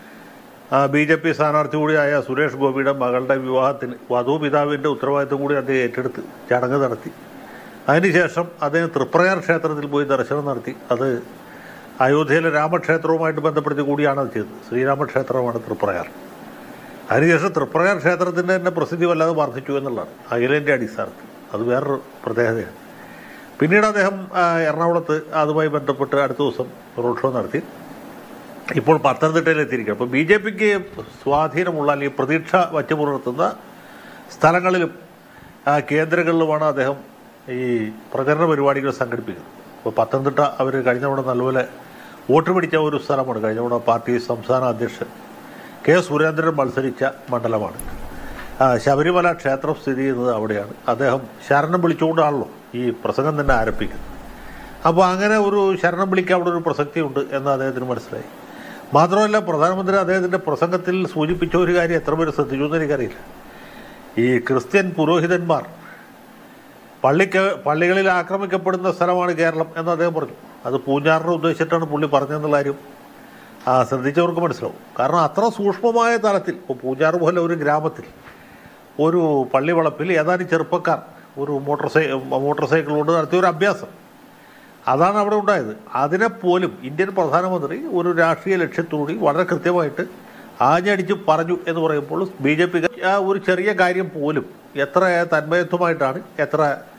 ബി ജെ പി സ്ഥാനാർത്ഥി കൂടിയായ സുരേഷ് ഗോപിയുടെ മകളുടെ വിവാഹത്തിന് വധുപിതാവിൻ്റെ ഉത്തരവാദിത്വം കൂടി അദ്ദേഹം ഏറ്റെടുത്ത് ചടങ്ങ് നടത്തി. അതിനുശേഷം അദ്ദേഹം തൃപ്രയാർ ക്ഷേത്രത്തിൽ പോയി ദർശനം നടത്തി. അത് അയോധ്യയിലെ രാമക്ഷേത്രവുമായിട്ട് ബന്ധപ്പെടുത്തി കൂടിയാണ് അത് ചെയ്തത്. ശ്രീരാമക്ഷേത്രമാണ് തൃപ്രയാർ. അതിനുശേഷം തൃപ്രയാർ ക്ഷേത്രത്തിൻ്റെ തന്നെ പ്രസിദ്ധി വല്ലാതെ വർദ്ധിച്ചു എന്നുള്ളതാണ് അഖിലേന്ത്യാ അടിസ്ഥാനത്തിൽ. അത് വേറൊരു പ്രത്യേകതയാണ്. പിന്നീട് അദ്ദേഹം എറണാകുളത്ത് അതുമായി ബന്ധപ്പെട്ട് അടുത്ത ദിവസം റോഡ് ഷോ നടത്തി. ഇപ്പോൾ പത്തനംതിട്ടയിലെത്തിയിരിക്കുക. അപ്പോൾ ബി ജെ പിക്ക് സ്വാധീനമുള്ള അല്ലെങ്കിൽ പ്രതീക്ഷ വച്ചു പുലർത്തുന്ന സ്ഥലങ്ങളിലും കേന്ദ്രങ്ങളിലുമാണ് അദ്ദേഹം ഈ പ്രചരണ പരിപാടികൾ സംഘടിപ്പിക്കുന്നത്. അപ്പോൾ പത്തനംതിട്ട അവർ കഴിഞ്ഞ തവണ നല്ലപോലെ വോട്ട് പിടിച്ച ഒരു സ്ഥലമാണ്. കഴിഞ്ഞ തവണ പാർട്ടി സംസ്ഥാന അധ്യക്ഷൻ കെ സുരേന്ദ്രൻ മത്സരിച്ച മണ്ഡലമാണ്. ശബരിമല ക്ഷേത്രം സ്ഥിതി ചെയ്യുന്നത് അവിടെയാണ്. അദ്ദേഹം ശരണം വിളിച്ചുകൊണ്ടാണല്ലോ ഈ പ്രസംഗം തന്നെ ആരംഭിക്കുന്നത്. അപ്പോൾ അങ്ങനെ ഒരു ശരണം വിളിക്കാൻ അവിടെ ഒരു പ്രസക്തിയുണ്ട് എന്ന് അദ്ദേഹത്തിന് മനസ്സിലായി. മാത്രമല്ല, പ്രധാനമന്ത്രി അദ്ദേഹത്തിൻ്റെ പ്രസംഗത്തിൽ സൂചിപ്പിച്ച ഒരു കാര്യം എത്ര പേര് ശ്രദ്ധിച്ചു എന്ന് എനിക്കറിയില്ല. ഈ ക്രിസ്ത്യൻ പുരോഹിതന്മാർ പള്ളിക്ക് പള്ളികളിൽ ആക്രമിക്കപ്പെടുന്ന സ്ഥലമാണ് കേരളം എന്ന് അദ്ദേഹം പറഞ്ഞു. അത് പൂഞ്ഞാറിനെ ഉദ്ദേശിച്ചിട്ടാണ് പുള്ളി പറഞ്ഞതെന്നുള്ള കാര്യം ശ്രദ്ധിച്ചവർക്ക് മനസ്സിലാവും. കാരണം അത്ര സൂക്ഷ്മമായ തലത്തിൽ ഇപ്പോൾ പൂഞ്ഞാറ് പോലെ ഒരു ഗ്രാമത്തിൽ ഒരു പള്ളി വളപ്പിൽ ഏതാനും ചെറുപ്പക്കാർ ഒരു മോട്ടോർ സൈ മോട്ടോർ സൈക്കിൾ കൊണ്ട് നടത്തിയ ഒരു അഭ്യാസം, അതാണ് അവിടെ ഉണ്ടായത്. അതിനെപ്പോലും ഇന്ത്യൻ പ്രധാനമന്ത്രി ഒരു രാഷ്ട്രീയ ലക്ഷ്യത്തോടെ വളരെ കൃത്യമായിട്ട് ആഞ്ഞടിച്ച് പറഞ്ഞു എന്ന് പറയുമ്പോൾ ബി ജെ പി ആ ഒരു ചെറിയ കാര്യം പോലും എത്ര തന്മയത്വമായിട്ടാണ്, എത്ര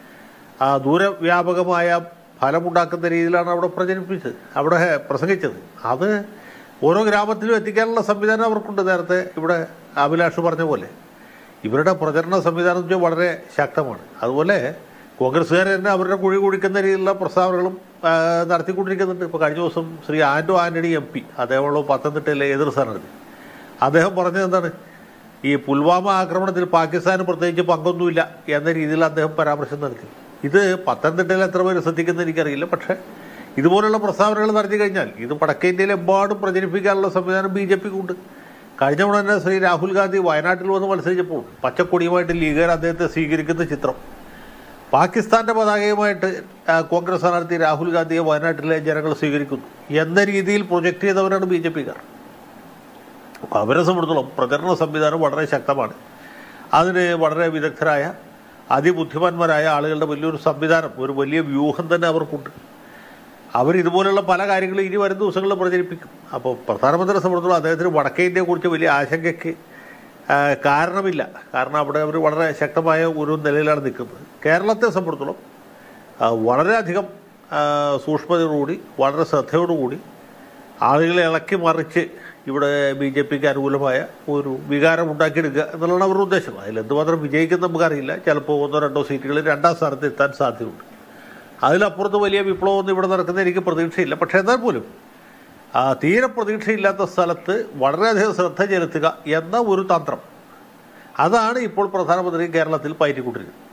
ദൂരവ്യാപകമായ ഫലമുണ്ടാക്കുന്ന രീതിയിലാണ് അവിടെ പ്രചരിപ്പിച്ചത്, അവിടെ പ്രസംഗിച്ചത്. അത് ഓരോ ഗ്രാമത്തിലും എത്തിക്കാനുള്ള സംവിധാനം അവർക്കുണ്ട്. നേരത്തെ ഇവിടെ അഭിലാഷ് പറഞ്ഞ പോലെ ഇവരുടെ പ്രചരണ സംവിധാനം വെച്ചാൽ വളരെ ശക്തമാണ്. അതുപോലെ കോൺഗ്രസ്സുകാർ തന്നെ അവരുടെ കുഴി കുഴിക്കുന്ന രീതിയിലുള്ള പ്രസ്താവനകളും നടത്തിക്കൊണ്ടിരിക്കുന്നുണ്ട്. ഇപ്പോൾ കഴിഞ്ഞ ദിവസം ശ്രീ ആൻഡോ ആൻ്റണി എം പി, അദ്ദേഹമുള്ള പത്തനംതിട്ടയിലെ എതിർ സ്ഥാനാർത്ഥി, അദ്ദേഹം പറഞ്ഞത് എന്താണ്, ഈ പുൽവാമ ആക്രമണത്തിൽ പാകിസ്ഥാന് പ്രത്യേകിച്ച് പങ്കൊന്നുമില്ല എന്ന രീതിയിൽ അദ്ദേഹം പരാമർശം നടത്തി. ഇത് പത്തനംതിട്ടയിൽ എത്ര പേര് ശ്രദ്ധിക്കുന്നത് എനിക്കറിയില്ല. പക്ഷേ ഇതുപോലുള്ള പ്രസ്താവനകൾ നടത്തി കഴിഞ്ഞാൽ ഇത് വടക്കേ ഇന്ത്യയിലെമ്പാടും പ്രചരിപ്പിക്കാനുള്ള സംവിധാനം ബി ജെ പിക്കുണ്ട്. കഴിഞ്ഞ തവണ തന്നെ ശ്രീ രാഹുൽ ഗാന്ധി വയനാട്ടിൽ വന്ന് മത്സരിച്ചപ്പോൾ പച്ചക്കൊടിയുമായിട്ട് ലീഗുകാർ അദ്ദേഹത്തെ സ്വീകരിക്കുന്ന ചിത്രം, പാകിസ്ഥാൻ്റെ പതാകയുമായിട്ട് കോൺഗ്രസ് സ്ഥാനാർത്ഥി രാഹുൽ ഗാന്ധിയെ വയനാട്ടിലെ ജനങ്ങൾ സ്വീകരിക്കുന്നു എന്ന രീതിയിൽ പ്രൊജക്റ്റ് ചെയ്തവരാണ് ബി ജെ പിക്കാർ. അവരെ സംബന്ധിച്ചിടത്തോളം പ്രചരണ സംവിധാനം വളരെ ശക്തമാണ്. അതിന് വളരെ വിദഗ്ധരായ അതിബുദ്ധിമാന്മാരായ ആളുകളുടെ വലിയൊരു സംവിധാനം, ഒരു വലിയ വ്യൂഹം തന്നെ അവർക്കുണ്ട്. അവരിതുപോലുള്ള പല കാര്യങ്ങളും ഇനി വരും ദിവസങ്ങളിൽ പ്രചരിപ്പിക്കും. അപ്പോൾ പ്രധാനമന്ത്രിയെ സംബന്ധിച്ചിടത്തോളം അദ്ദേഹത്തിന് വടക്കേ ഇന്ത്യയെക്കുറിച്ച് വലിയ ആശങ്കയ്ക്ക് കാരണമില്ല. കാരണം അവിടെ അവർ വളരെ ശക്തമായ ഒരു നിലയിലാണ് നിൽക്കുന്നത്. കേരളത്തെ സംബന്ധിച്ചിടത്തോളം വളരെയധികം സൂക്ഷ്മതയോടുകൂടി വളരെ ശ്രദ്ധയോടുകൂടി ആളുകളെ ഇളക്കി മറിച്ച് ഇവിടെ ബി ജെ പിക്ക് അനുകൂലമായ ഒരു വികാരം ഉണ്ടാക്കിയെടുക്കുക എന്നുള്ളതാണ് അവരുടെ ഉദ്ദേശം. അതിലെന്തുമാത്രം വിജയിക്കുന്ന നമുക്കറിയില്ല. ചിലപ്പോൾ ഒന്നോ രണ്ടോ സീറ്റുകളിൽ രണ്ടാം സ്ഥാനത്ത് എത്താൻ സാധ്യതയുണ്ട്. അതിലപ്പുറത്ത് വലിയ വിപ്ലവമൊന്നും ഇവിടെ നടക്കുന്ന എനിക്ക് പ്രതീക്ഷയില്ല. പക്ഷേ എന്നാൽ പോലും തീരെ പ്രതീക്ഷയില്ലാത്ത സ്ഥലത്ത് വളരെയധികം ശ്രദ്ധ ചെലുത്തുക എന്ന ഒരു തന്ത്രം, അതാണ് ഇപ്പോൾ പ്രധാനമന്ത്രി കേരളത്തിൽ പയറ്റിക്കൊണ്ടിരിക്കുന്നത്.